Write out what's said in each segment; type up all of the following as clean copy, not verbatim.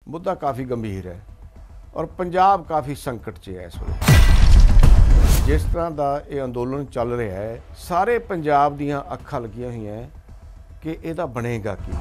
मुद्दा काफ़ी गंभीर है और पंजाब काफ़ी संकट 'ਚ है इस ਵੇਲੇ। जिस तरह का ये अंदोलन चल रहा है, सारे पंजाब दीयां अखां लगियां होईयां कि इहदा बनेगा की।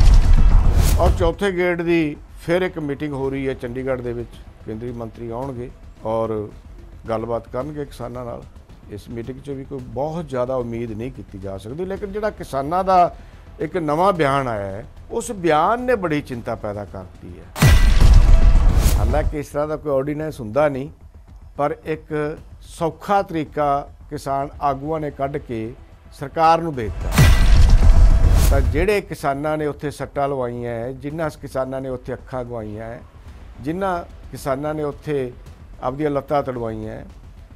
और चौथे गेड़ की फिर एक मीटिंग हो रही है चंडीगढ़ दे विच, केंद्रीय मंत्री आउणगे और गलबात करनगे किसानां नाल। इस मीटिंग 'ਚ भी कोई बहुत ज़्यादा उम्मीद नहीं की जा सकती, लेकिन जिहड़ा किसानां दा एक नवा बयान आया है, उस बयान ने बड़ी चिंता पैदा करती है। हालांकि इस तरह का कोई ऑर्डीनेंस हुंदा नहीं, पर एक सौखा तरीका किसान आगूआं ने कढ़ के सरकार नूं दे दित्ता। ਤਾਂ ਜਿਹੜੇ ਕਿਸਾਨਾਂ ਨੇ ਉੱਥੇ ਸੱਟਾਂ ਲਵਾਈਆਂ ਹੈ, ਜਿਨ੍ਹਾਂ ਕਿਸਾਨਾਂ ਨੇ ਉੱਥੇ ਅੱਖਾਂ ਗਵਾਈਆਂ ਹੈ, ਜਿਨ੍ਹਾਂ ਕਿਸਾਨਾਂ ਨੇ ਉੱਥੇ ਆਪਦੀਆਂ ਲੱਤਾਂ ਤੜਵਾਈਆਂ ਹੈ,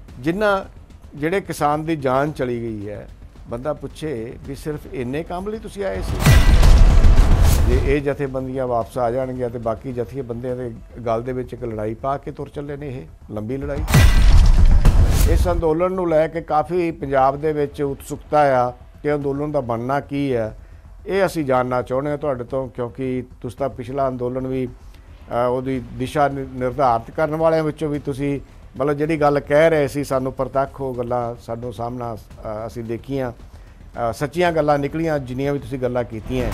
ਜਿਹੜੇ ਕਿਸਾਨ ਦੀ ਜਾਨ ਚਲੀ ਗਈ ਹੈ, ਬੰਦਾ ਪੁੱਛੇ ਵੀ ਸਿਰਫ ਇੰਨੇ ਕੰਮ ਲਈ ਤੁਸੀਂ ਆਏ ਸੀ? ਜੇ ਇਹ ਜਥੇਬੰਦੀਆਂ ਵਾਪਸ ਆ ਜਾਣਗੀਆਂ ਤੇ ਬਾਕੀ ਜਥੇਬੰਦੀਆਂ ਦੇ ਗੱਲ ਦੇ ਵਿੱਚ ਇੱਕ ਲੜਾਈ ਪਾ ਕੇ ਤੁਰ ਚੱਲੇ ਨੇ, ਇਹ ਲੰਬੀ ਲੜਾਈ। ਇਸ ਅੰਦੋਲਨ ਨੂੰ ਲੈ ਕੇ ਕਾਫੀ ਪੰਜਾਬ ਦੇ ਵਿੱਚ ਉਤਸੁਕਤਾ ਆ ਕਿ ਅੰਦੋਲਨ ਦਾ ਬਣਨਾ ਕੀ ਹੈ। ਇਹ ਅਸੀਂ ਜਾਣਨਾ ਚਾਹੁੰਦੇ ਹਾਂ ਤੁਹਾਡੇ ਤੋਂ, ਕਿਉਂਕਿ ਤੁਸੀਂ ਤਾਂ ਪਿਛਲਾ ਅੰਦੋਲਨ ਵੀ ਉਹਦੀ ਦਿਸ਼ਾ ਨਿਰਧਾਰਿਤ ਕਰਨ ਵਾਲਿਆਂ ਵਿੱਚੋਂ ਵੀ ਤੁਸੀਂ ਮਤਲਬ ਜਿਹੜੀ ਗੱਲ ਕਹਿ ਰਹੇ ਸੀ ਸਾਨੂੰ ਪ੍ਰਤੱਖ ਉਹ ਗੱਲਾਂ ਸਾਨੂੰ ਸਾਹਮਣਾ ਅਸੀਂ ਦੇਖੀਆਂ, ਸੱਚੀਆਂ ਗੱਲਾਂ ਨਿਕਲੀਆਂ ਜਿੰਨੀਆਂ ਵੀ ਤੁਸੀਂ ਗੱਲਾਂ ਕੀਤੀਆਂ।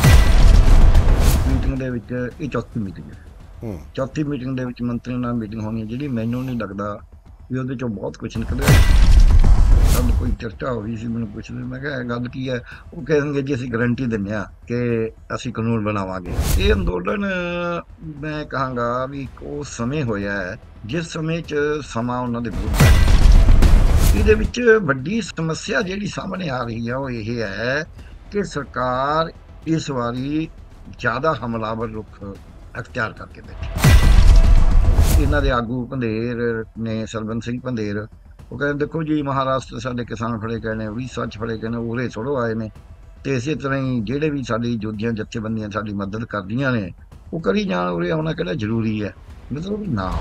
ਮੀਟਿੰਗ ਦੇ ਵਿੱਚ ਇਹ ਚੌਥੀ ਮੀਟਿੰਗ ਹੈ। ਚੌਥੀ ਮੀਟਿੰਗ ਦੇ ਵਿੱਚ ਮੰਤਰੀਆਂ ਨਾਲ ਮੀਟਿੰਗ ਹੋਣੀ ਹੈ, ਜਿਹੜੀ ਮੈਨੂੰ ਨਹੀਂ ਲੱਗਦਾ ਵੀ ਉਹਦੇ ਚੋਂ ਬਹੁਤ ਕੁਛ ਨਿਕਲਿਆ। ਸਾਡੇ ਕੋਈ ਚਰਚਾ ਹੋ ਰਹੀ ਸੀ, ਮੈਨੂੰ ਪੁੱਛਦੇ ਮੈਂ ਕਿਹਾ ਗੱਲ ਕੀ ਹੈ, ਉਹ ਕਹਿਣਗੇ ਜੀ ਅਸੀਂ ਗਰੰਟੀ ਦਿੰਦੇ ਹਾਂ ਕਿ ਅਸੀਂ ਕਾਨੂੰਨ ਬਣਾਵਾਂਗੇ। ਇਹ ਅੰਦੋਲਨ ਮੈਂ ਕਹਾਂਗਾ ਵੀ ਉਹ ਸਮੇਂ ਹੋਇਆ ਹੈ ਜਿਸ ਸਮੇਂ 'ਚ ਸਮਾਂ ਉਹਨਾਂ ਦੇ ਵਿਰੁੱਧ ਹੈ। ਇਹਦੇ ਵਿੱਚ ਵੱਡੀ ਸਮੱਸਿਆ ਜਿਹੜੀ ਸਾਹਮਣੇ ਆ ਰਹੀ ਹੈ ਉਹ ਇਹ ਹੈ ਕਿ ਸਰਕਾਰ ਇਸ ਵਾਰੀ ਜ਼ਿਆਦਾ ਹਮਲਾਵਰ ਰੁਖ ਅਖਤਿਆਰ ਕਰਕੇ ਬੈਠੀ। ਇਹਨਾਂ ਦੇ ਆਗੂ ਪੰਧੇਰ ਨੇ, ਸਰਬੰਸ ਸਿੰਘ ਪੰਧੇਰ, ਉਹ ਕਹਿੰਦੇ ਦੇਖੋ ਜੀ ਮਹਾਰਾਸ਼ਟਰ ਸਾਡੇ ਕਿਸਾਨ ਫੜੇ ਗਏ ਨੇ, ਉੜੀਸਾ 'ਚ ਫੜੇ ਗਏ ਨੇ, ਉਰੇ ਥੋੜ੍ਹੋ ਆਏ ਨੇ, ਅਤੇ ਇਸੇ ਤਰ੍ਹਾਂ ਹੀ ਜਿਹੜੇ ਵੀ ਸਾਡੀ ਜੋਧੀਆਂ ਜਥੇਬੰਦੀਆਂ ਸਾਡੀ ਮਦਦ ਕਰਦੀਆਂ ਨੇ ਉਹ ਕਰੀ ਜਾਣ, ਉਰੇ ਆਉਣਾ ਕਿਹੜਾ ਜ਼ਰੂਰੀ ਹੈ, ਮਤਲਬ ਵੀ ਨਾ।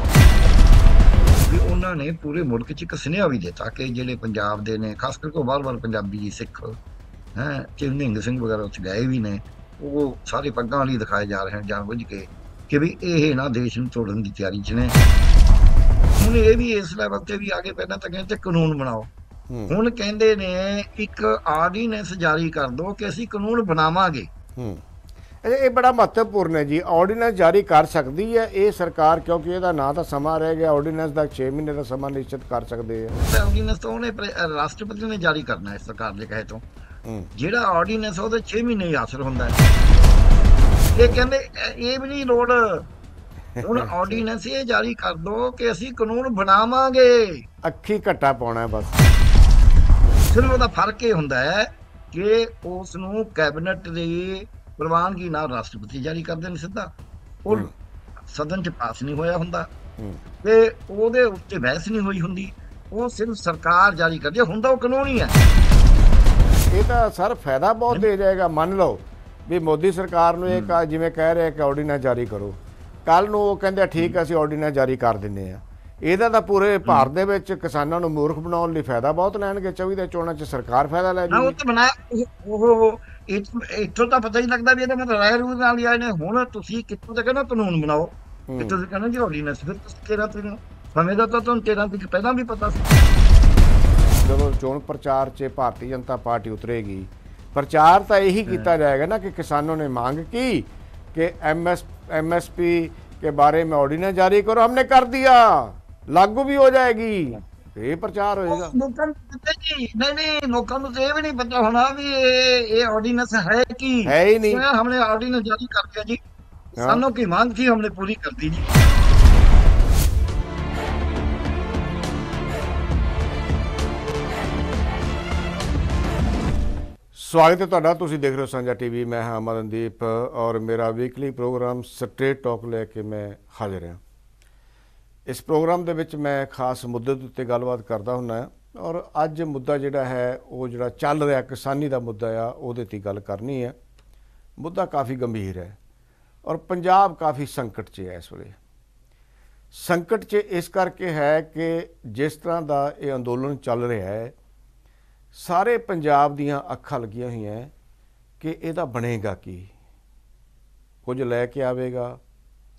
ਵੀ ਉਹਨਾਂ ਨੇ ਪੂਰੇ ਮੁਲਕ 'ਚ ਇੱਕ ਸੁਨੇਹਾ ਵੀ ਦਿੱਤਾ ਕਿ ਜਿਹੜੇ ਪੰਜਾਬ ਦੇ ਨੇ, ਖਾਸ ਕਰਕੇ ਬਾਰ-ਬਾਰ ਪੰਜਾਬੀ ਸਿੱਖ ਨਿਹੰਗ ਸਿੰਘ ਵਗੈਰਾ ਉੱਥੇ ਗਏ ਵੀ ਨੇ, ਉਹ ਸਾਰੇ ਪੱਗਾਂ ਵਾਲੀ ਦਿਖਾਏ ਜਾ ਰਹੇ ਹਨ ਜਾਣ ਬੁੱਝ ਕੇ ਕਿ ਵੀ ਇਹ ਨਾ ਦੇਸ਼ ਨੂੰ ਤੋੜਨ ਦੀ ਤਿਆਰੀ 'ਚ ਨੇ। ਹੁਣ ਇਹ ਵੀ ਇਸ ਲੈਵਲ ਤੇ ਵੀ ਆ ਕੇ ਪਹਿਲਾਂ ਤਾਂ ਕਹਿੰਦੇ ਕਾਨੂੰਨ ਬਣਾਓ, ਹੁਣ ਕਹਿੰਦੇ ਨੇ ਇੱਕ ਆਰਡੀਨੈਂਸ ਜਾਰੀ ਕਰ ਦਿਓ ਕਿ ਅਸੀਂ ਕਾਨੂੰਨ ਬਣਾਵਾਂਗੇ। ਇਹ ਬੜਾ ਮਹੱਤਵਪੂਰਨ ਹੈ ਜੀ। ਆਰਡੀਨੈਂਸ ਜਾਰੀ ਕਰ ਸਕਦੀ ਹੈ ਇਹ ਸਰਕਾਰ, ਕਿਉਂਕਿ ਇਹਦਾ ਨਾ ਤਾਂ ਸਮਾਂ ਰਹਿ ਗਿਆ, ਆਰਡੀਨੈਂਸ ਦਾ 6 ਮਹੀਨੇ ਦਾ ਸਮਾਂ ਨਿਸ਼ਚਿਤ ਕਰ ਸਕਦੇ ਆ। ਆਰਡੀਨੈਂਸ ਤਾਂ ਉਹਨੇ ਰਾਸ਼ਟਰਪਤੀ ਨੇ ਜਾਰੀ ਕਰਨਾ ਹੈ ਸਰਕਾਰ ਦੇ ਕਹੇ ਤੋਂ। ਜਿਹੜਾ ਆਰਡੀਨੈਂਸ ਉਹਦੇ 6 ਮਹੀਨੇ ਹੀ ਅਸਰ ਹੁੰਦਾ ਹੈ। ਇਹ ਕਹਿੰਦੇ ਇਹ ਵੀ ਨਹੀਂ ਲੋੜ, ਹੁਣ ਆਰਡੀਨੈਂਸ ਇਹ ਜਾਰੀ ਕਰ ਦੋ ਕਿ ਅਸੀਂ ਕਾਨੂੰਨ ਬਣਾਵਾਂਗੇ। ਅੱਖੀ ਘੱਟਾ ਪਾਉਣਾ ਬਸ। ਸਿਰਫ ਉਹਦਾ ਫਰਕ ਇਹ ਹੁੰਦਾ ਹੈ ਕਿ ਉਸ ਨੂੰ ਕੈਬਨਿਟ ਦੀ ਪ੍ਰਵਾਨਗੀ ਨਾਲ ਰਾਸ਼ਟਰਪਤੀ ਜਾਰੀ ਕਰਦੇ ਨੇ ਸਿੱਧਾ, ਉਹ ਸਦਨ 'ਚ ਪਾਸ ਨਹੀਂ ਹੋਇਆ ਹੁੰਦਾ ਤੇ ਉਹਦੇ ਉੱਤੇ ਬਹਿਸ ਨਹੀਂ ਹੋਈ ਹੁੰਦੀ, ਉਹ ਸਿਰਫ ਸਰਕਾਰ ਜਾਰੀ ਕਰਦੀ ਹੁੰਦਾ, ਉਹ ਕਾਨੂੰਨ ਹੀ ਹੈ। ਇਹ ਤਾਂ ਸਰ ਫਾਇਦਾ ਬਹੁਤ ਦੇ ਜਾਏਗਾ। ਮੰਨ ਲਓ ਵੀ ਮੋਦੀ ਸਰਕਾਰ ਨੂੰ ਇਹ ਜਿਵੇਂ ਕਹਿ ਰਿਹਾ ਕਿ ਆਰਡੀਨੈਂਸ ਜਾਰੀ ਕਰੋ, ਕੱਲ੍ਹ ਨੂੰ ਉਹ ਕਹਿੰਦੇ ਠੀਕ ਅਸੀਂ ਆਰਡੀਨੈਂਸ ਜਾਰੀ ਕਰ ਦਿੰਦੇ ਹਾਂ। ਇਹਦਾ ਤਾਂ ਪੂਰੇ ਭਾਰਤ ਦੇ ਵਿੱਚ ਕਿਸਾਨਾਂ ਨੂੰ ਮੂਰਖ ਬਣਾਉਣ ਲਈ ਫਾਇਦਾ ਬਹੁਤ ਲੈਣਗੇ। 24 ਦੇ ਚੋਣਾਂ 'ਚ ਸਰਕਾਰ ਫਾਇਦਾ ਲੈ ਜਾਊਗੀ। ਉਹ ਤਾਂ ਬਣਾਇਆ ਇੱਥੋਂ ਤਾਂ ਪਤਾ ਹੀ ਲੱਗਦਾ ਵੀ ਇਹਦੇ ਮਤਲਬ ਰਾਏ ਰੂਲ ਨਾਲ ਹੀ ਆਏ ਨੇ। ਹੁਣ ਤੁਸੀਂ ਕਿੱਥੋਂ ਤੱਕ ਕਹਿੰਦਾ ਕਾਨੂੰਨ ਬਣਾਓ, ਕਿੱਥੋਂ ਤੁਸੀਂ ਕਹਿੰਦਾ ਜੀ ਆਰਡੀਨੈਂਸ, ਫਿਰ 13 ਤਰੀਕ ਨੂੰ ਸਮੇਂ ਦਾ ਤਾਂ ਤੁਹਾਨੂੰ 13 ਤਰੀਕ ਪਹਿਲਾਂ ਵੀ ਪਤਾ ਸੀ। ਜਦੋਂ ਚੋਣ ਪ੍ਰਚਾਰ 'ਚ ਭਾਰਤੀ ਜਨਤਾ ਪਾਰਟੀ ਉਤਰੇਗੀ, ਪ੍ਰचार तो यही किया जाएगा ना कि किसानों ने मांग की कि MSP के बारे में ऑर्डिनेंस जारी करो, हमने कर दिया, लागू भी हो जाएगी, ये प्रचार होएगा। नहीं लोगों को ये भी नहीं पता होना भी ये ऑर्डिनेंस है कि है ही नहीं। हमने ऑर्डिनेंस जारी कर दिया जी, किसानों की मांग थी हमने पूरी कर दी जी। स्वागत है तुहाडा, तुसीं देख रहे हो साझा टीवी। मैं हाँ अमरनदीप और मेरा वीकली प्रोग्राम स्ट्रेट टॉक लैके मैं हाजिर हाँ। इस प्रोग्राम दे विच मैं खास मुद्दे दे उत्ते गलबात करदा हुन्ना और अज मुद्दा जिहड़ा है वो जिहड़ा चल रहा किसानी दा मुद्दा आ उहदे ते गल करनी है। मुद्दा काफ़ी गंभीर है और पंजाब काफ़ी संकट 'ਚ है इस वेले। संकट 'ਚ इस करके है कि जिस तरह का ये अंदोलन चल रहा है, सारे पंजाब दीयां अखां लगियां होईयां कि इहदा बनेगा की, कुछ लैके आवेगा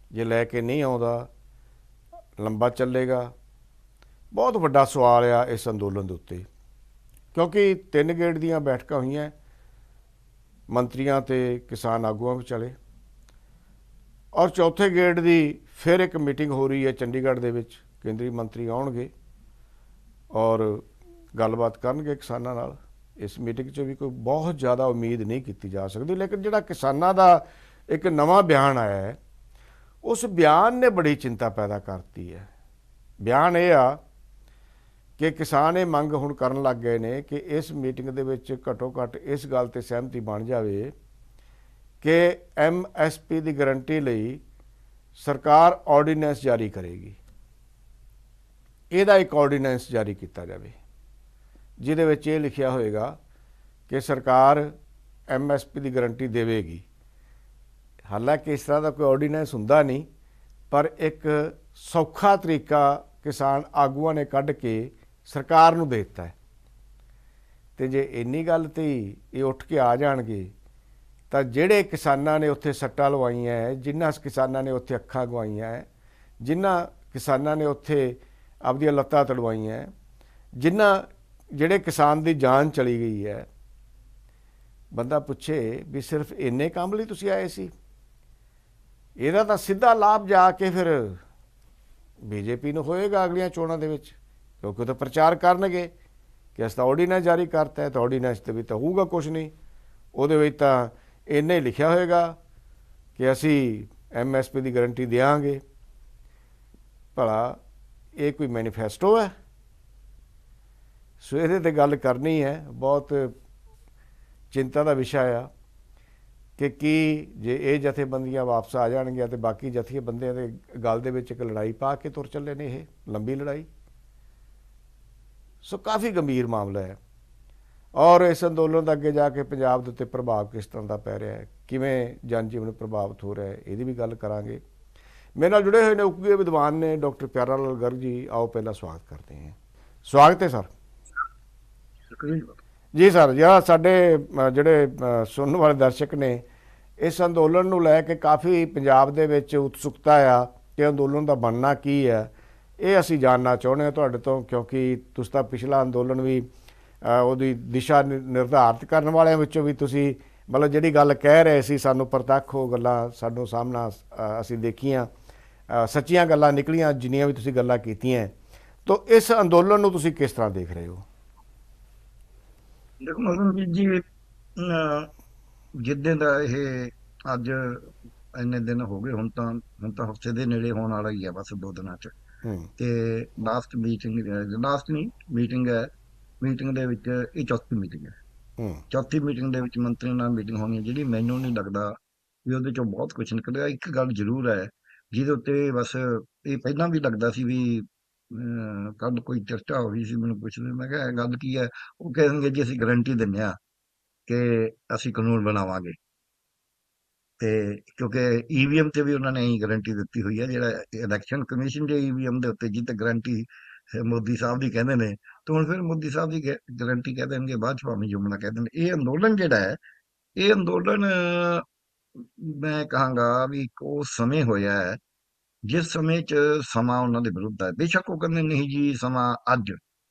ਜੇ ਲੈ ਕੇ ਨਹੀਂ ਆਉਂਦਾ ਲੰਬਾ ਚੱਲੇਗਾ। ਬਹੁਤ ਵੱਡਾ ਸਵਾਲ ਆ ਇਸ ਅੰਦੋਲਨ ਦੇ ਉੱਤੇ, ਕਿਉਂਕਿ 3 ਗੇੜ ਦੀਆਂ ਬੈਠਕਾਂ ਹੋਈਆਂ ਮੰਤਰੀਆਂ ਤੇ ਕਿਸਾਨ ਆਗੂਆਂ ਵਿਚਾਲੇ, ਔਰ ਚੌਥੇ ਗੇੜ ਦੀ ਫਿਰ ਇੱਕ ਮੀਟਿੰਗ ਹੋ ਰਹੀ ਹੈ ਚੰਡੀਗੜ੍ਹ ਦੇ ਵਿੱਚ। ਕੇਂਦਰੀ ਮੰਤਰੀ ਆਉਣਗੇ ਔਰ ਗੱਲਬਾਤ ਕਰਨਗੇ ਕਿਸਾਨਾਂ ਨਾਲ। ਇਸ ਮੀਟਿੰਗ 'ਚ ਵੀ ਕੋਈ ਬਹੁਤ ਜ਼ਿਆਦਾ ਉਮੀਦ ਨਹੀਂ ਕੀਤੀ ਜਾ ਸਕਦੀ, ਲੇਕਿਨ ਜਿਹੜਾ ਕਿਸਾਨਾਂ ਦਾ ਇੱਕ ਨਵਾਂ ਬਿਆਨ ਆਇਆ ਹੈ, ਉਸ ਬਿਆਨ ਨੇ ਬੜੀ ਚਿੰਤਾ ਪੈਦਾ ਕਰਤੀ ਹੈ। ਬਿਆਨ ਇਹ ਆ ਕਿ ਕਿਸਾਨ ਇਹ ਮੰਗ ਹੁਣ ਕਰਨ ਲੱਗ ਗਏ ਨੇ ਕਿ ਇਸ ਮੀਟਿੰਗ ਦੇ ਵਿੱਚ ਘੱਟੋ ਘੱਟ ਇਸ ਗੱਲ ਤੇ ਸਹਿਮਤੀ ਬਣ ਜਾਵੇ ਕਿ MSP ਦੀ ਗਰੰਟੀ ਲਈ ਸਰਕਾਰ ਆਰਡੀਨੈਂਸ ਜਾਰੀ ਕਰੇਗੀ। ਇਹਦਾ ਇੱਕ ਆਰਡੀਨੈਂਸ ਜਾਰੀ ਕੀਤਾ ਜਾਵੇ ਜਿਹਦੇ ਵਿੱਚ ਇਹ ਲਿਖਿਆ ਹੋਏਗਾ ਕਿ ਸਰਕਾਰ MSP ਦੀ ਗਰੰਟੀ ਦੇਵੇਗੀ। ਹਾਲਾਂਕਿ ਇਸ ਤਰ੍ਹਾਂ ਦਾ ਕੋਈ ਆਰਡੀਨੈਂਸ ਹੁੰਦਾ ਨਹੀਂ, ਪਰ ਇੱਕ ਸੌਖਾ ਤਰੀਕਾ ਕਿਸਾਨ ਆਗੂਆਂ ਨੇ ਕੱਢ ਕੇ ਸਰਕਾਰ ਨੂੰ ਦੇ ਦਿੱਤਾ ਹੈ। ਤੇ ਜੇ ਇੰਨੀ ਗੱਲ ਤੇ ਇਹ ਉੱਠ ਕੇ ਆ ਜਾਣਗੇ ਤਾਂ ਜਿਹੜੇ ਕਿਸਾਨਾਂ ਨੇ ਉੱਥੇ ਸੱਟਾਂ ਲਵਾਈਆਂ, ਜਿਨ੍ਹਾਂ ਕਿਸਾਨਾਂ ਨੇ ਉੱਥੇ ਅੱਖਾਂ ਗਵਾਈਆਂ, ਜਿਨ੍ਹਾਂ ਕਿਸਾਨਾਂ ਨੇ ਉੱਥੇ ਆਪਦੀਆਂ ਲੱਤਾਂ ਤੜਵਾਈਆਂ, ਜਿਹੜੇ ਕਿਸਾਨ ਦੀ ਜਾਨ ਚਲੀ ਗਈ ਹੈ, ਬੰਦਾ ਪੁੱਛੇ ਵੀ ਸਿਰਫ ਇੰਨੇ ਕੰਮ ਲਈ ਤੁਸੀਂ ਆਏ ਸੀ? ਇਹਦਾ ਤਾਂ ਸਿੱਧਾ ਲਾਭ ਜਾ ਕੇ ਫਿਰ BJP ਨੂੰ ਹੋਏਗਾ ਅਗਲੀਆਂ ਚੋਣਾਂ ਦੇ ਵਿੱਚ, ਕਿਉਂਕਿ ਉਹ ਤਾਂ ਪ੍ਰਚਾਰ ਕਰਨਗੇ ਕਿ ਅਸੀਂ ਤਾਂ ਆਰਡੀਨੈਂਸ ਜਾਰੀ ਕਰਤਾ ਹੈ। ਤਾਂ ਆਰਡੀਨੈਂਸ ਦੇ ਵਿੱਚ ਤਾਂ ਹੋਊਗਾ ਕੁਛ ਨਹੀਂ, ਉਹਦੇ ਵਿੱਚ ਤਾਂ ਇੰਨਾ ਹੀ ਲਿਖਿਆ ਹੋਏਗਾ ਕਿ ਅਸੀਂ MSP ਦੀ ਗਰੰਟੀ ਦਿਆਂਗੇ। ਭਲਾ ਇਹ ਕੋਈ ਮੈਨੀਫੈਸਟੋ ਹੈ? ਸੋ ਇਹਦੇ 'ਤੇ ਗੱਲ ਕਰਨੀ ਹੈ। ਬਹੁਤ ਚਿੰਤਾ ਦਾ ਵਿਸ਼ਾ ਆ ਕਿ ਕੀ ਜੇ ਇਹ ਜਥੇਬੰਦੀਆਂ ਵਾਪਸ ਆ ਜਾਣਗੀਆਂ ਤੇ ਬਾਕੀ ਜਥੇਬੰਦੀਆਂ ਦੇ ਗੱਲ ਦੇ ਵਿੱਚ ਇੱਕ ਲੜਾਈ ਪਾ ਕੇ ਤੁਰ ਚੱਲੇ ਨੇ, ਇਹ ਲੰਬੀ ਲੜਾਈ। ਸੋ ਕਾਫੀ ਗੰਭੀਰ ਮਾਮਲਾ ਹੈ। ਔਰ ਇਸ ਅੰਦੋਲਨ ਦਾ ਅੱਗੇ ਜਾ ਕੇ ਪੰਜਾਬ ਦੇ ਉੱਤੇ ਪ੍ਰਭਾਵ ਕਿਸ ਤਰ੍ਹਾਂ ਦਾ ਪੈ ਰਿਹਾ ਹੈ, ਕਿਵੇਂ ਜਨਜੀਵਨ ਪ੍ਰਭਾਵਿਤ ਹੋ ਰਿਹਾ ਹੈ, ਇਹਦੀ ਵੀ ਗੱਲ ਕਰਾਂਗੇ। ਮੇਰੇ ਨਾਲ ਜੁੜੇ ਹੋਏ ਨੇ ਉੱਘੇ ਵਿਦਵਾਨ ਨੇ ਡਾਕਟਰ ਪਿਆਰਾ ਲਾਲ ਗਰਗ ਜੀ। ਆਓ ਪਹਿਲਾਂ ਸਵਾਗਤ ਕਰਦੇ ਹਾਂ। ਸਵਾਗਤ ਹੈ ਸਰ। ਜੀ ਸਰ, ਜਿਹੜਾ ਸਾਡੇ ਜਿਹੜੇ ਸੁਣਨ ਵਾਲੇ ਦਰਸ਼ਕ ਨੇ, ਇਸ ਅੰਦੋਲਨ ਨੂੰ ਲੈ ਕੇ ਕਾਫੀ ਪੰਜਾਬ ਦੇ ਵਿੱਚ ਉਤਸੁਕਤਾ ਆ ਕਿ ਅੰਦੋਲਨ ਦਾ ਬਣਨਾ ਕੀ ਹੈ, ਇਹ ਅਸੀਂ ਜਾਣਨਾ ਚਾਹੁੰਦੇ ਹਾਂ ਤੁਹਾਡੇ ਤੋਂ, ਕਿਉਂਕਿ ਤੁਸੀਂ ਤਾਂ ਪਿਛਲਾ ਅੰਦੋਲਨ ਵੀ ਉਹਦੀ ਦਿਸ਼ਾ ਨਿਰਧਾਰਿਤ ਕਰਨ ਵਾਲਿਆਂ ਵਿੱਚੋਂ ਵੀ ਤੁਸੀਂ, ਮਤਲਬ ਜਿਹੜੀ ਗੱਲ ਕਹਿ ਰਹੇ ਸੀ ਸਾਨੂੰ ਪ੍ਰਤੱਖ ਉਹ ਗੱਲਾਂ ਸਾਨੂੰ ਸਾਹਮਣਾ ਅਸੀਂ ਦੇਖੀਆਂ, ਸੱਚੀਆਂ ਗੱਲਾਂ ਨਿਕਲੀਆਂ ਜਿੰਨੀਆਂ ਵੀ ਤੁਸੀਂ ਗੱਲਾਂ ਕੀਤੀਆਂ। ਤਾਂ ਇਸ ਅੰਦੋਲਨ ਨੂੰ ਤੁਸੀਂ ਕਿਸ ਤਰ੍ਹਾਂ ਦੇਖ ਰਹੇ ਹੋ? ਦੇਖੋ ਮਤਲਬ ਜੀ, ਜਿੱਦਾਂ ਦਾ ਇਹ ਅੱਜ ਇੰਨੇ ਦਿਨ ਹੋ ਗਏ, ਹੁਣ ਤਾਂ ਹਫ਼ਤੇ ਦੇ ਨੇੜੇ ਹੋਣ ਵਾਲਾ ਹੀ ਆ, ਬਸ 2 ਦਿਨਾਂ 'ਚ। ਤੇ ਲਾਸਟ ਮੀਟਿੰਗ ਹੈ। ਮੀਟਿੰਗ ਦੇ ਵਿੱਚ ਇਹ ਚੌਥੀ ਮੀਟਿੰਗ ਹੈ। ਚੌਥੀ ਮੀਟਿੰਗ ਦੇ ਵਿੱਚ ਮੰਤਰੀ ਨਾਲ ਮੀਟਿੰਗ ਹੋਣੀ ਹੈ, ਜਿਹੜੀ ਮੈਨੂੰ ਨਹੀਂ ਲੱਗਦਾ ਵੀ ਉਹਦੇ ਚੋਂ ਬਹੁਤ ਕੁਝ ਨਿਕਲਿਆ। ਇੱਕ ਗੱਲ ਜ਼ਰੂਰ ਹੈ ਜਿਹਦੇ ਉੱਤੇ ਬਸ ਇਹ ਪਹਿਲਾਂ ਵੀ ਲੱਗਦਾ ਸੀ ਵੀ ਕੱਲ ਕੋਈ ਚਰਚਾ ਹੋ ਰਹੀ ਸੀ, ਮੈਨੂੰ ਪੁੱਛਦੇ, ਮੈਂ ਕਿਹਾ ਗੱਲ ਕੀ ਹੈ? ਉਹ ਕਹਿਣਗੇ ਜੀ ਅਸੀਂ ਗਰੰਟੀ ਦਿੰਦੇ ਹਾਂ ਕਿ ਅਸੀਂ ਕਾਨੂੰਨ ਬਣਾਵਾਂਗੇ। ਤੇ ਕਿਉਂਕਿ EVM ਤੇ ਵੀ ਉਹਨਾਂ ਨੇ ਇਹੀ ਗਰੰਟੀ ਦਿੱਤੀ ਹੋਈ ਹੈ, ਜਿਹੜਾ ਇਲੈਕਸ਼ਨ ਕਮਿਸ਼ਨ ਦੇ EVM ਦੇ ਉੱਤੇ ਜਿੱਤੇ ਗਰੰਟੀ ਮੋਦੀ ਸਾਹਿਬ ਦੀ ਕਹਿੰਦੇ ਨੇ, ਤੇ ਹੁਣ ਫਿਰ ਮੋਦੀ ਸਾਹਿਬ ਦੀ ਗਰੰਟੀ ਕਹਿ ਦੇਣਗੇ, ਬਾਅਦ ਚ ਭਾਵੇਂ ਜੁਮਲਾ ਕਹਿ ਦੇਣ। ਇਹ ਅੰਦੋਲਨ ਜਿਹੜਾ ਹੈ, ਇਹ ਅੰਦੋਲਨ ਮੈਂ ਕਹਾਂਗਾ ਵੀ ਇੱਕ ਉਹ ਸਮੇਂ ਹੋਇਆ ਹੈ ਜਿਸ ਸਮੇਂ 'ਚ ਸਮਾਂ ਉਹਨਾਂ ਦੇ ਵਿਰੁੱਧ ਹੈ। ਬੇਸ਼ੱਕ ਉਹ ਕਹਿੰਦੇ ਨਹੀਂ ਜੀ ਸਮਾਂ ਅੱਜ,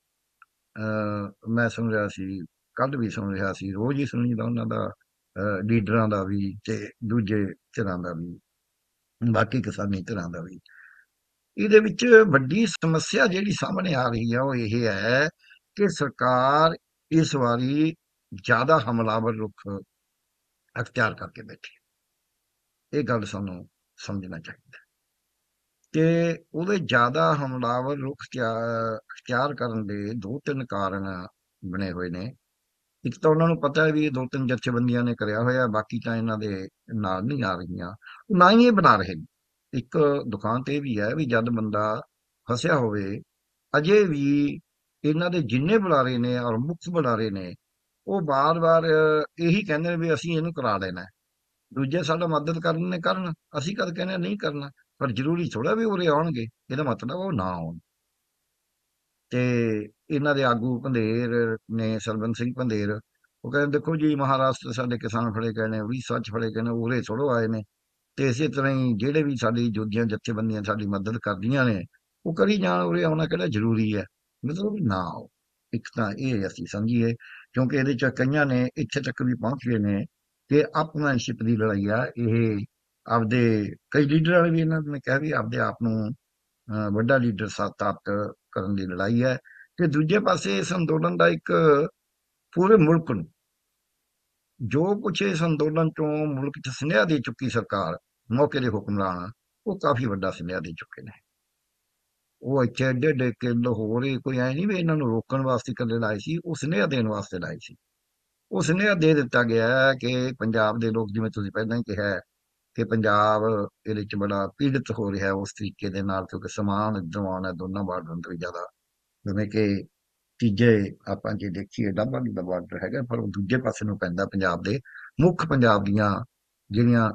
ਮੈਂ ਸੁਣ ਰਿਹਾ ਸੀ, ਕੱਲ ਵੀ ਸੁਣ ਰਿਹਾ ਸੀ, ਰੋਜ਼ ਹੀ ਸੁਣੀਦਾ ਉਹਨਾਂ ਦਾ, ਲੀਡਰਾਂ ਦਾ ਵੀ ਤੇ ਦੂਜੇ ਧਿਰਾਂ ਦਾ ਵੀ, ਬਾਕੀ ਕਿਸਾਨੀ ਧਿਰਾਂ ਦਾ ਵੀ। ਇਹਦੇ ਵਿੱਚ ਵੱਡੀ ਸਮੱਸਿਆ ਜਿਹੜੀ ਸਾਹਮਣੇ ਆ ਰਹੀ ਹੈ ਉਹ ਇਹ ਹੈ ਕਿ ਸਰਕਾਰ ਇਸ ਵਾਰੀ ਜ਼ਿਆਦਾ ਹਮਲਾਵਰ ਰੁਖ ਅਖਤਿਆਰ ਕਰਕੇ ਬੈਠੀ। ਇਹ ਗੱਲ ਸਾਨੂੰ ਸਮਝਣਾ ਚਾਹੀਦਾ ਕਿ ਉਹਦੇ ਜ਼ਿਆਦਾ ਹਮਲਾਵਰ ਰੁਖ ਅਖਤਿਆਰ ਕਰਨ ਦੇ 2-3 ਕਾਰਨ ਬਣੇ ਹੋਏ ਨੇ। ਇੱਕ ਤਾਂ ਉਹਨਾਂ ਨੂੰ ਪਤਾ ਹੈ ਵੀ ਇਹ 2-3 ਜਥੇਬੰਦੀਆਂ ਨੇ ਕਰਿਆ ਹੋਇਆ, ਬਾਕੀ ਤਾਂ ਇਹਨਾਂ ਦੇ ਨਾਲ ਨਹੀਂ ਆ ਰਹੀਆਂ, ਨਾ ਹੀ ਇਹ ਬਣਾ ਰਹੇ ਨੇ। ਇੱਕ ਦੁਕਾਨ ਤੇ ਇਹ ਵੀ ਹੈ ਵੀ ਜਦ ਬੰਦਾ ਫਸਿਆ ਹੋਵੇ, ਅਜੇ ਵੀ ਇਹਨਾਂ ਦੇ ਜਿੰਨੇ ਬੁਲਾਰੇ ਨੇ ਔਰ ਮੁੱਖ ਬੁਲਾਰੇ ਨੇ, ਉਹ ਵਾਰ-ਵਾਰ ਇਹੀ ਕਹਿੰਦੇ ਨੇ ਵੀ ਅਸੀਂ ਇਹਨੂੰ ਕਰਾ ਲੈਣਾ। ਦੂਜੇ ਸਾਡਾ ਮਦਦ ਕਰਨ, ਅਸੀਂ ਕਦ ਕਹਿੰਦੇ ਨਹੀਂ ਕਰਨਾ, ਪਰ ਜ਼ਰੂਰੀ ਥੋੜ੍ਹਾ ਵੀ ਉਰੇ ਆਉਣਗੇ, ਇਹਦਾ ਮਤਲਬ ਉਹ ਨਾ ਆਉਣ। ਤੇ ਇਹਨਾਂ ਦੇ ਆਗੂ ਪੰਧੇਰ ਨੇ, ਸਲਵੰਤ ਸਿੰਘ ਪੰਧੇਰ, ਉਹ ਕਹਿੰਦੇ ਦੇਖੋ ਜੀ ਮਹਾਰਾਸ਼ਟਰ ਸਾਡੇ ਕਿਸਾਨ ਫੜੇ ਗਏ ਨੇ, ਉੜੀਸਾ 'ਚ ਫੜੇ ਗਏ ਨੇ, ਉਰੇ ਥੋੜ੍ਹੋ ਆਏ ਨੇ, ਤੇ ਇਸੇ ਤਰ੍ਹਾਂ ਹੀ ਜਿਹੜੇ ਵੀ ਸਾਡੀ ਜੋਧੀਆਂ ਜਥੇਬੰਦੀਆਂ ਸਾਡੀ ਮਦਦ ਕਰਦੀਆਂ ਨੇ ਉਹ ਕਰੀ ਜਾਣ। ਉਰੇ ਆਉਣਾ ਕਿਹੜਾ ਜ਼ਰੂਰੀ ਹੈ, ਮਤਲਬ ਵੀ ਨਾ ਆਓ। ਇੱਕ ਤਾਂ ਇਹ ਅਸੀਂ ਸਮਝੀਏ, ਕਿਉਂਕਿ ਇਹਦੇ ਚ ਕਈਆਂ ਨੇ ਇੱਥੇ ਤੱਕ ਵੀ ਪਹੁੰਚ ਗਏ ਨੇ ਕਿ ਅਪਮੈਨਸ਼ਿਪ ਦੀ ਲੜਾਈ ਆ ਇਹ। ਆਪਦੇ ਕਈ ਲੀਡਰਾਂ ਨੇ ਵੀ ਇਹਨਾਂ ਨੇ ਕਿਹਾ ਵੀ ਆਪਦੇ ਆਪ ਨੂੰ ਵੱਡਾ ਲੀਡਰ ਸਥਾਪਿਤ ਕਰਨ ਦੀ ਲੜਾਈ ਹੈ। ਤੇ ਦੂਜੇ ਪਾਸੇ ਇਸ ਅੰਦੋਲਨ ਦਾ ਇੱਕ ਪੂਰੇ ਮੁਲਕ ਨੂੰ ਜੋ ਕੁਛ ਇਸ ਅੰਦੋਲਨ ਚੋਂ ਮੁਲਕ 'ਚ ਸੁਨੇਹਾ ਦੇ ਚੁੱਕੀ ਸਰਕਾਰ, ਮੌਕੇ ਦੇ ਹੁਕਮਰਾਨ, ਉਹ ਕਾਫੀ ਵੱਡਾ ਸੁਨੇਹਾ ਦੇ ਚੁੱਕੇ ਨੇ। ਉਹ ਇੱਥੇ ਐਡੇ ਐਡੇ ਕਿੱਲ ਹੋ ਰਹੇ, ਕੋਈ ਐ ਨਹੀਂ ਵੀ ਇਹਨਾਂ ਨੂੰ ਰੋਕਣ ਵਾਸਤੇ ਇਕੱਲੇ ਲਾਏ ਸੀ, ਉਹ ਸੁਨੇਹਾ ਦੇਣ ਵਾਸਤੇ ਲਾਏ ਸੀ। ਉਹ ਸੁਨੇਹਾ ਦੇ ਦਿੱਤਾ ਗਿਆ ਹੈ ਕਿ ਪੰਜਾਬ ਦੇ ਲੋਕ, ਜਿਵੇਂ ਤੁਸੀਂ ਪਹਿਲਾਂ ਹੀ ਕਿਹਾ ਹੈ, ਕਿ ਪੰਜਾਬ ਇਹਦੇ 'ਚ ਬੜਾ ਪੀੜਿਤ ਹੋ ਰਿਹਾ ਉਸ ਤਰੀਕੇ ਦੇ ਨਾਲ, ਕਿਉਂਕਿ ਸਮਾਨ ਇੱਧਰੋਂ ਆਉਣਾ ਦੋਨਾਂ ਬਾਰਡਰਾਂ ਤੋਂ ਵੀ ਜ਼ਿਆਦਾ। ਜਿਵੇਂ ਕਿ ਤੀਜੇ ਆਪਾਂ ਜੇ ਦੇਖੀਏ ਡੱਬਾ ਦਾ ਬਾਰਡਰ ਹੈਗਾ, ਪਰ ਉਹ ਦੂਜੇ ਪਾਸੇ ਨੂੰ ਪੈਂਦਾ ਪੰਜਾਬ ਦੇ। ਮੁੱਖ ਪੰਜਾਬ ਦੀਆਂ ਜਿਹੜੀਆਂ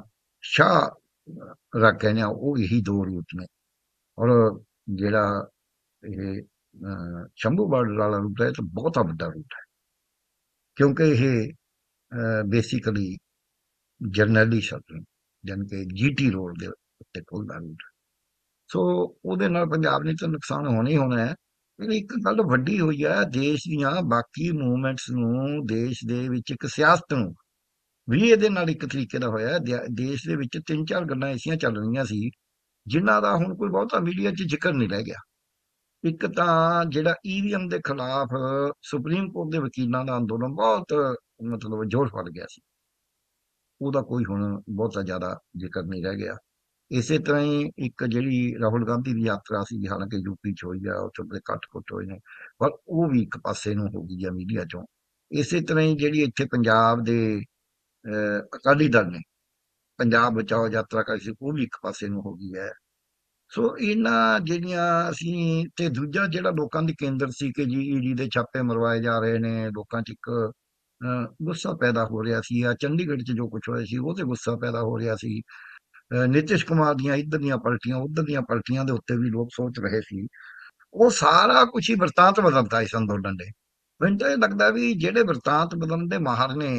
ਸ਼ਾਹ ਰਾਖੇ ਨੇ ਉਹ ਇਹੀ ਦੋ ਰੂਟ ਨੇ। ਔਰ ਜਿਹੜਾ ਇਹ ਸ਼ੰਭੂ ਬਾਰਡਰ ਵਾਲਾ ਰੂਟ ਹੈ ਤਾਂ ਬਹੁਤਾ ਵੱਡਾ ਰੂਟ ਹੈ, ਕਿਉਂਕਿ ਇਹ ਬੇਸਿਕਲੀ ਜਰਨੈਲੀ ਸੜਕ ਜਾਣੀ ਕਿ GT ਰੋਡ ਦੇ ਉੱਤੇ ਖੁੱਲਦਾ ਰੂਟ। ਸੋ ਉਹਦੇ ਨਾਲ ਪੰਜਾਬ ਨੇ ਤਾਂ ਨੁਕਸਾਨ ਹੋਣਾ ਹੀ ਹੋਣਾ ਹੈ। ਇੱਕ ਗੱਲ ਵੱਡੀ ਹੋਈ ਹੈ, ਦੇਸ਼ ਦੀਆਂ ਬਾਕੀ ਮੂਵਮੈਂਟਸ ਨੂੰ, ਦੇਸ਼ ਦੇ ਵਿੱਚ ਇੱਕ ਸਿਆਸਤ ਨੂੰ ਵੀ ਇਹਦੇ ਨਾਲ ਇੱਕ ਤਰੀਕੇ ਦਾ ਹੋਇਆ। ਦੇਸ਼ ਦੇ ਵਿੱਚ 3-4 ਗੱਲਾਂ ਐਸੀਆਂ ਚੱਲ ਰਹੀਆਂ ਸੀ ਜਿਨ੍ਹਾਂ ਦਾ ਹੁਣ ਕੋਈ ਬਹੁਤਾ ਮੀਡੀਆ 'ਚ ਜ਼ਿਕਰ ਨਹੀਂ ਰਹਿ ਗਿਆ। ਇੱਕ ਤਾਂ ਜਿਹੜਾ EVM ਦੇ ਖਿਲਾਫ ਸੁਪਰੀਮ ਕੋਰਟ ਦੇ ਵਕੀਲਾਂ ਦਾ ਅੰਦੋਲਨ ਬਹੁਤ ਮਤਲਬ ਜ਼ੋਰ ਫੜ ਗਿਆ ਸੀ, ਉਹਦਾ ਕੋਈ ਹੁਣ ਬਹੁਤਾ ਜ਼ਿਆਦਾ ਜ਼ਿਕਰ ਨਹੀਂ ਰਹਿ ਗਿਆ। ਇਸੇ ਤਰ੍ਹਾਂ ਹੀ ਇੱਕ ਜਿਹੜੀ ਰਾਹੁਲ ਗਾਂਧੀ ਦੀ ਯਾਤਰਾ ਸੀ, ਹਾਲਾਂਕਿ ਯੂਪੀ 'ਚ ਹੋਈ ਆ, ਉੱਥੇ ਬੜੇ ਕੱਟ-ਕੁੱਟ ਹੋਏ ਨੇ, ਪਰ ਉਹ ਵੀ ਇੱਕ ਪਾਸੇ ਨੂੰ ਹੋ ਗਈ ਆ ਮੀਡੀਆ 'ਚੋਂ। ਇਸੇ ਤਰ੍ਹਾਂ ਹੀ ਜਿਹੜੀ ਇੱਥੇ ਪੰਜਾਬ ਦੇ ਅਕਾਲੀ ਦਲ ਨੇ ਪੰਜਾਬ ਬਚਾਓ ਯਾਤਰਾ ਕਰੀ ਸੀ, ਉਹ ਵੀ ਇੱਕ ਪਾਸੇ ਨੂੰ ਹੋ ਗਈ ਹੈ। ਸੋ ਇਹਨਾਂ ਜਿਹੜੀਆਂ ਅਸੀਂ, ਤੇ ਦੂਜਾ ਜਿਹੜਾ ਲੋਕਾਂ ਦੀ ਕੇਂਦਰ ਸੀ ਕਿ ਜੀ ED ਦੇ ਛਾਪੇ ਮਰਵਾਏ ਜਾ ਰਹੇ ਨੇ, ਲੋਕਾਂ 'ਚ ਇੱਕ ਗੁੱਸਾ ਪੈਦਾ ਹੋ ਰਿਹਾ ਸੀ। ਆ ਚੰਡੀਗੜ੍ਹ 'ਚ ਜੋ ਕੁਛ ਹੋਇਆ ਸੀ ਉਹ ਤੇ ਗੁੱਸਾ ਪੈਦਾ ਹੋ ਰਿਹਾ ਸੀ। ਨਿਤਿਸ਼ ਕੁਮਾਰ ਦੀਆਂ ਇੱਧਰ ਦੀਆਂ ਪਲਟੀਆਂ, ਉੱਧਰ ਦੀਆਂ ਪਲਟੀਆਂ ਦੇ ਉੱਤੇ ਵੀ ਲੋਕ ਸੋਚ ਰਹੇ ਸੀ। ਉਹ ਸਾਰਾ ਕੁਛ ਹੀ ਵਰਤਾਂਤ ਬਦਲਦਾ ਇਸ ਅੰਦੋਲਨ ਦੇ। ਮੈਨੂੰ ਤਾਂ ਇਹ ਲੱਗਦਾ ਵੀ ਜਿਹੜੇ ਵਰਤਾਂਤ ਬਦਲਣ ਦੇ ਮਾਹਰ ਨੇ,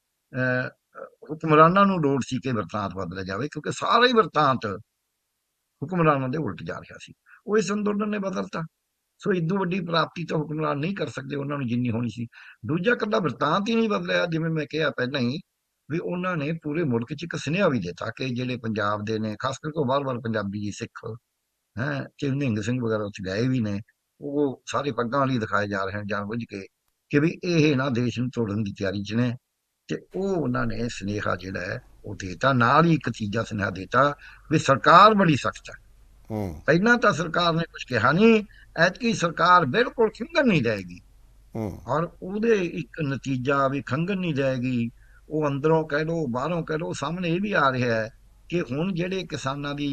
ਹੁਕਮਰਾਨਾਂ ਨੂੰ ਲੋੜ ਸੀ ਕਿ ਵਰਤਾਂਤ ਬਦਲਿਆ ਜਾਵੇ, ਕਿਉਂਕਿ ਸਾਰਾ ਹੀ ਵਰਤਾਂਤ ਹੁਕਮਰਾਨਾਂ ਦੇ ਉਲਟ ਜਾ ਰਿਹਾ ਸੀ। ਉਹ ਇਸ ਅੰਦੋਲਨ ਨੇ ਬਦਲਤਾ। ਸੋ ਇਦੋਂ ਵੱਡੀ ਪ੍ਰਾਪਤੀ ਤਾਂ ਹੁਕਮਰਾਨ ਨਹੀਂ ਕਰ ਸਕਦੇ ਉਹਨਾਂ ਨੂੰ ਜਿੰਨੀ ਹੋਣੀ ਸੀ। ਦੂਜਾ ਇਕੱਲਾ ਵਰਤਾਂਤ ਹੀ ਨਹੀਂ ਬਦਲਿਆ, ਜਿਵੇਂ ਮੈਂ ਕਿਹਾ ਪਹਿਲਾਂ ਹੀ ਵੀ ਉਹਨਾਂ ਨੇ ਪੂਰੇ ਮੁਲਕ 'ਚ ਇੱਕ ਸੁਨੇਹਾ ਵੀ ਦਿੱਤਾ ਕਿ ਜਿਹੜੇ ਪੰਜਾਬ ਦੇ ਨੇ, ਖਾਸ ਕਰਕੇ ਬਾਹਰ ਪੰਜਾਬੀ ਸਿੱਖ ਹੈ, ਨਿਹੰਗ ਸਿੰਘ ਵਗੈਰਾ ਉੱਥੇ ਗਏ ਵੀ ਨੇ, ਉਹ ਸਾਰੇ ਪੱਗਾਂ ਵਾਲੀ ਦਿਖਾਏ ਜਾ ਰਹੇ ਹਨ ਜਾਣਬੁੱਝ ਕੇ ਕਿ ਵੀ ਇਹ ਨਾ ਦੇਸ਼ ਨੂੰ ਤੋੜਨ ਦੀ ਤਿਆਰੀ 'ਚ ਨੇ। ਤੇ ਉਹ ਉਹਨਾਂ ਨੇ ਸੁਨੇਹਾ ਜਿਹੜਾ ਹੈ ਉਹ ਦੇਤਾ। ਨਾਲ ਹੀ ਇੱਕ ਤੀਜਾ ਸੁਨੇਹਾ ਦੇਤਾ ਵੀ ਸਰਕਾਰ ਬੜੀ ਸਖਤ ਹੈ। ਪਹਿਲਾਂ ਤਾਂ ਸਰਕਾਰ ਨੇ ਕੁਝ ਕਿਹਾ ਨਹੀਂ, ਐਤਕੀ ਸਰਕਾਰ ਬਿਲਕੁਲ ਖੰਘਣ ਨਹੀਂ ਜਾਏਗੀ। ਔਰ ਉਹਦੇ ਇੱਕ ਨਤੀਜਾ ਵੀ ਖੰਘਣ ਨਹੀਂ ਜਾਏਗੀ, ਉਹ ਅੰਦਰੋਂ ਕਹਿ ਲਓ ਬਾਹਰੋਂ ਕਹਿ ਲਓ, ਸਾਹਮਣੇ ਇਹ ਵੀ ਆ ਰਿਹਾ ਹੈ ਕਿ ਹੁਣ ਜਿਹੜੇ ਕਿਸਾਨਾਂ ਦੀ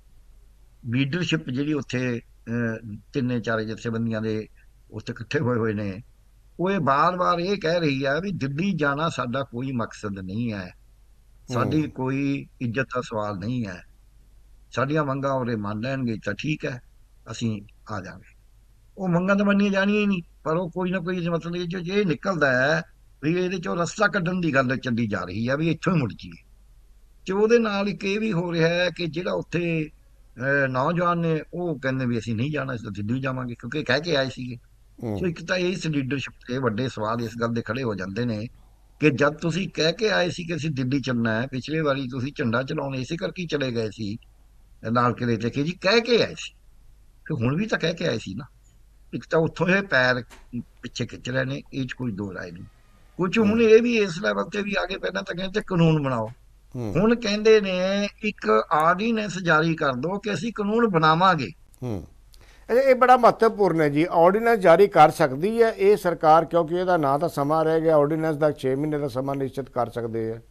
ਲੀਡਰਸ਼ਿਪ ਜਿਹੜੀ ਉੱਥੇ ਤਿੰਨੇ ਚਾਰੇ ਜਥੇਬੰਦੀਆਂ ਦੇ ਉੱਥੇ ਇਕੱਠੇ ਹੋਏ ਨੇ, ਉਹ ਇਹ ਬਾਰ-ਬਾਰ ਇਹ ਕਹਿ ਰਹੀ ਹੈ ਵੀ ਦਿੱਲੀ ਜਾਣਾ ਸਾਡਾ ਕੋਈ ਮਕਸਦ ਨਹੀਂ ਹੈ, ਸਾਡੀ ਕੋਈ ਇੱਜ਼ਤ ਦਾ ਸਵਾਲ ਨਹੀਂ ਹੈ, ਸਾਡੀਆਂ ਮੰਗਾਂ ਉਹਦੇ ਮੰਨ ਲੈਣਗੇ ਤਾਂ ਠੀਕ ਹੈ, ਅਸੀਂ ਆ ਜਾਵਾਂਗੇ। ਉਹ ਮੰਗਾਂ ਤਾਂ ਮੰਨੀਆਂ ਜਾਣੀਆਂ ਹੀ ਨਹੀਂ, ਪਰ ਉਹ ਕੋਈ ਨਾ ਕੋਈ ਮਤਲਬ ਇਹ ਨਿਕਲਦਾ ਹੈ ਵੀ ਇਹਦੇ ਚੋਂ ਰਸਤਾ ਕੱਢਣ ਦੀ ਗੱਲ ਚੱਲੀ ਜਾ ਰਹੀ ਹੈ ਵੀ ਇੱਥੋਂ ਹੀ ਮੁੜ ਜੀਏ। ਤੇ ਉਹਦੇ ਨਾਲ ਇੱਕ ਇਹ ਵੀ ਹੋ ਰਿਹਾ ਹੈ ਕਿ ਜਿਹੜਾ ਉੱਥੇ ਨੌਜਵਾਨ ਨੇ ਉਹ ਕਹਿੰਦੇ ਵੀ ਅਸੀਂ ਨਹੀਂ ਜਾਣਾ, ਅਸੀਂ ਦਿੱਲੀ ਜਾਵਾਂਗੇ, ਕਿਉਂਕਿ ਕਹਿ ਕੇ ਆਏ ਸੀਗੇ। ਸੋ ਇੱਕ ਤਾਂ ਇਸ ਲੀਡਰਸ਼ਿਪ ਤੇ ਵੱਡੇ ਸਵਾਲ ਇਸ ਗੱਲ ਦੇ ਖੜੇ ਹੋ ਜਾਂਦੇ ਨੇ ਕਿ ਜਦ ਤੁਸੀਂ ਕਹਿ ਕੇ ਆਏ ਸੀ ਕਿ ਅਸੀਂ ਦਿੱਲੀ ਚੱਲਣਾ ਹੈ, ਪਿਛਲੇ ਵਾਰੀ ਤੁਸੀਂ ਝੰਡਾ ਚਲਾਉਣ ਇਸੇ ਕਰਕੇ ਚਲੇ ਗਏ ਸੀ ਲਾਲ ਕਿਲੇ ਤੇ ਕਿ ਜੀ ਕਹਿ ਕੇ ਆਏ ਸੀ, ਤੇ ਹੁਣ ਵੀ ਤਾਂ ਕਹਿ ਕੇ ਆਏ ਸੀ ਨਾ। ਇੱਕ ਤਾਂ ਉੱਥੋਂ ਇਹ ਪੈਰ ਪਿੱਛੇ ਖਿੱਚ ਰਹੇ ਨੇ, ਇਹ 'ਚ ਕੋਈ ਦੋ ਰਾਏ ਨਹੀਂ। ਕੁਝ ਹੁਣ ਇਹ ਵੀ ਇਸ ਲੈਵਲ ਤੇ ਵੀ ਆ ਗਏ, ਪਹਿਲਾਂ ਤਾਂ ਕਹਿੰਦੇ ਕਾਨੂੰਨ ਬਣਾਓ, ਹੁਣ ਕਹਿੰਦੇ ਨੇ ਇੱਕ ਆਰਡੀਨੈਂਸ ਜਾਰੀ ਕਰ ਦੋ ਕਿ ਅਸੀਂ ਕਾਨੂੰਨ ਬਣਾਵਾਂਗੇ। ਇਹ ਬੜਾ ਮਹੱਤਵਪੂਰਨ ਹੈ ਜੀ। ਆਰਡੀਨੈਂਸ ਜਾਰੀ ਕਰ ਸਕਦੀ ਹੈ ਇਹ ਸਰਕਾਰ, ਕਿਉਂਕਿ ਇਹਦਾ ਨਾ ਤਾਂ ਸਮਾਂ ਰਹਿ ਗਿਆ, ਆਰਡੀਨੈਂਸ ਦਾ 6 ਮਹੀਨੇ ਦਾ ਸਮਾਂ ਨਿਸ਼ਚਿਤ ਕਰ ਸਕਦੇ ਹੈ।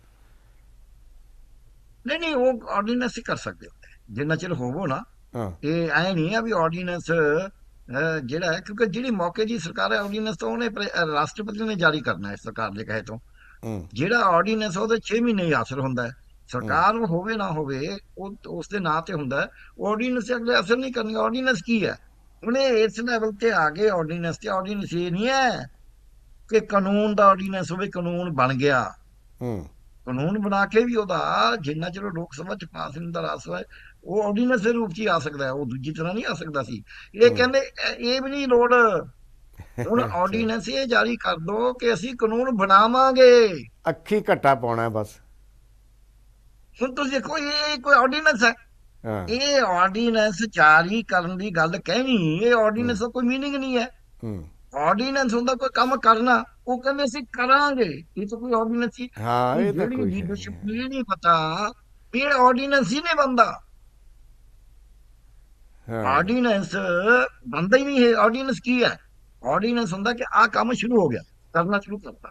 ਨਹੀਂ, ਉਹ ਆਰਡੀਨੈਂਸ ਹੀ ਕਰ ਸਕਦੇ ਹੁੰਦੇ ਜਿੰਨਾ ਚਿਰ ਹੋਵੋ ਨਾ। ਇਹ ਐ ਨਹੀਂ ਆ ਵੀ ਆਰਡੀਨੈਂਸ ਜਿਹੜਾ ਹੈ, ਕਿਉਂਕਿ ਜਿਹੜੀ ਮੌਕੇ ਦੀ ਸਰਕਾਰ ਹੈ, ਆਰਡੀਨੈਂਸ ਤਾਂ ਉਹਨੇ ਰਾਸ਼ਟਰਪਤੀ ਨੇ ਜਾਰੀ ਕਰਨਾ ਹੈ ਸਰਕਾਰ ਦੇ ਕਹੇ ਤੋਂ। ਜਿਹੜਾ ਆਰਡੀਨੈਂਸ ਉਹਦੇ 6 ਮਹੀਨੇ ਹੀ ਅਸਰ ਹੁੰਦਾ ਹੈ, ਸਰਕਾਰ ਹੋਵੇ ਨਾ ਹੋਵੇ ਉਹ ਉਸਦੇ ਨਾਂ ਤੇ ਹੁੰਦਾ ਹੈ। ਆਰਡੀਨੈਂਸ ਅਗਲੇ ਅਸਰ ਨਹੀਂ ਕਰਨੀ। ਆਰਡੀਨੈਂਸ ਕੀ ਹੈ? ਉਹਨੇ ਇਸ ਲੈਵਲ ਤੇ ਆ ਗਏ ਆਰਡੀਨੈਂਸ ਤੇ। ਆਰਡੀਨੈਂਸ ਇਹ ਨਹੀਂ ਹੈ ਕਿ ਕਾਨੂੰਨ ਦਾ ਆਰਡੀਨੈਂਸ ਹੋਵੇ, ਕਾਨੂੰਨ ਬਣ ਗਿਆ। ਕਾਨੂੰਨ ਬਣਾ ਕੇ ਵੀ ਉਹਦਾ ਜਿੰਨਾ ਚਿਰ ਲੋਕ ਸਭਾ ਚ ਪਾਸ ਨਹੀਂ ਹੁੰਦਾ ਰਾਜ ਸਭਾ ਉਹ ਆਰਡੀਨੈਂਸ ਦੇ ਰੂਪ ਚ ਹੀ ਆ ਸਕਦਾ ਹੈ, ਉਹ ਦੂਜੀ ਤਰ੍ਹਾਂ ਨਹੀਂ ਆ ਸਕਦਾ ਸੀ। ਇਹ ਕਹਿੰਦੇ ਇਹ ਵੀ ਨਹੀਂ ਲੋੜ, ਹੁਣ ਅੱਛਾ, ਆਰਡੀਨੈਂਸ ਇਹ ਜਾਰੀ ਕਰ ਦੋ ਕਿ ਅਸੀਂ ਕਾਨੂੰਨ ਬਣਾਵਾਂਗੇ। ਅੱਖੀ ਘੱਟਾ ਪਾਉਣਾ ਬਸ। ਹੁਣ ਤੁਸੀਂ ਦੇਖੋ ਇਹ ਕੋਈ ਆਰਡੀਨੈਂਸ ਹੈ, ਹਾਂ। ਇਹ ਆਰਡੀਨੈਂਸ ਜਾਰੀ ਕਰਨ ਦੀ ਗੱਲ ਕਹਿਣੀ, ਇਹ ਹੂੰ ਆਰਡੀਨੈਂਸ ਦਾ ਕੋਈ ਮੀਨਿੰਗ ਨਹੀਂ ਹੈ। ਹੂੰ। ਆਰਡੀਨੈਂਸ ਹੁੰਦਾ ਕੋਈ ਕੰਮ ਕਰਨਾ, ਉਹ ਕਹਿੰਦੇ ਅਸੀਂ ਕਰਾਂਗੇ, ਇਹ ਤਾਂ ਕੋਈ ਆਰਡੀਨੈਂਸ ਸੀ। ਹਾਂ, ਇਹ ਇਹ ਤਾਂ ਜਿਹੜੀ ਕੋਈ ਹੈ ਲੀਡਰਸ਼ਿਪ ਨਹੀਂ। ਨੂੰ ਇਹ ਨਹੀਂ ਪਤਾ ਵੀ ਇਹ ਆਰਡੀਨੈਂਸ ਹੀ ਨਹੀਂ ਬਣਦਾ। ਹਾਂ। ਆਰਡੀਨੈਂਸ ਬਣਦਾ ਹੀ ਨਹੀਂ ਹੈ। ਆਰਡੀਨੈਂਸ ਕੀ ਹੈ? ਆਰਡੀਨੈਂਸ ਹੁੰਦਾ ਕਿ ਆਹ ਕੰਮ ਸ਼ੁਰੂ ਹੋ ਗਿਆ, ਕਰਨਾ ਸ਼ੁਰੂ ਕਰਤਾ।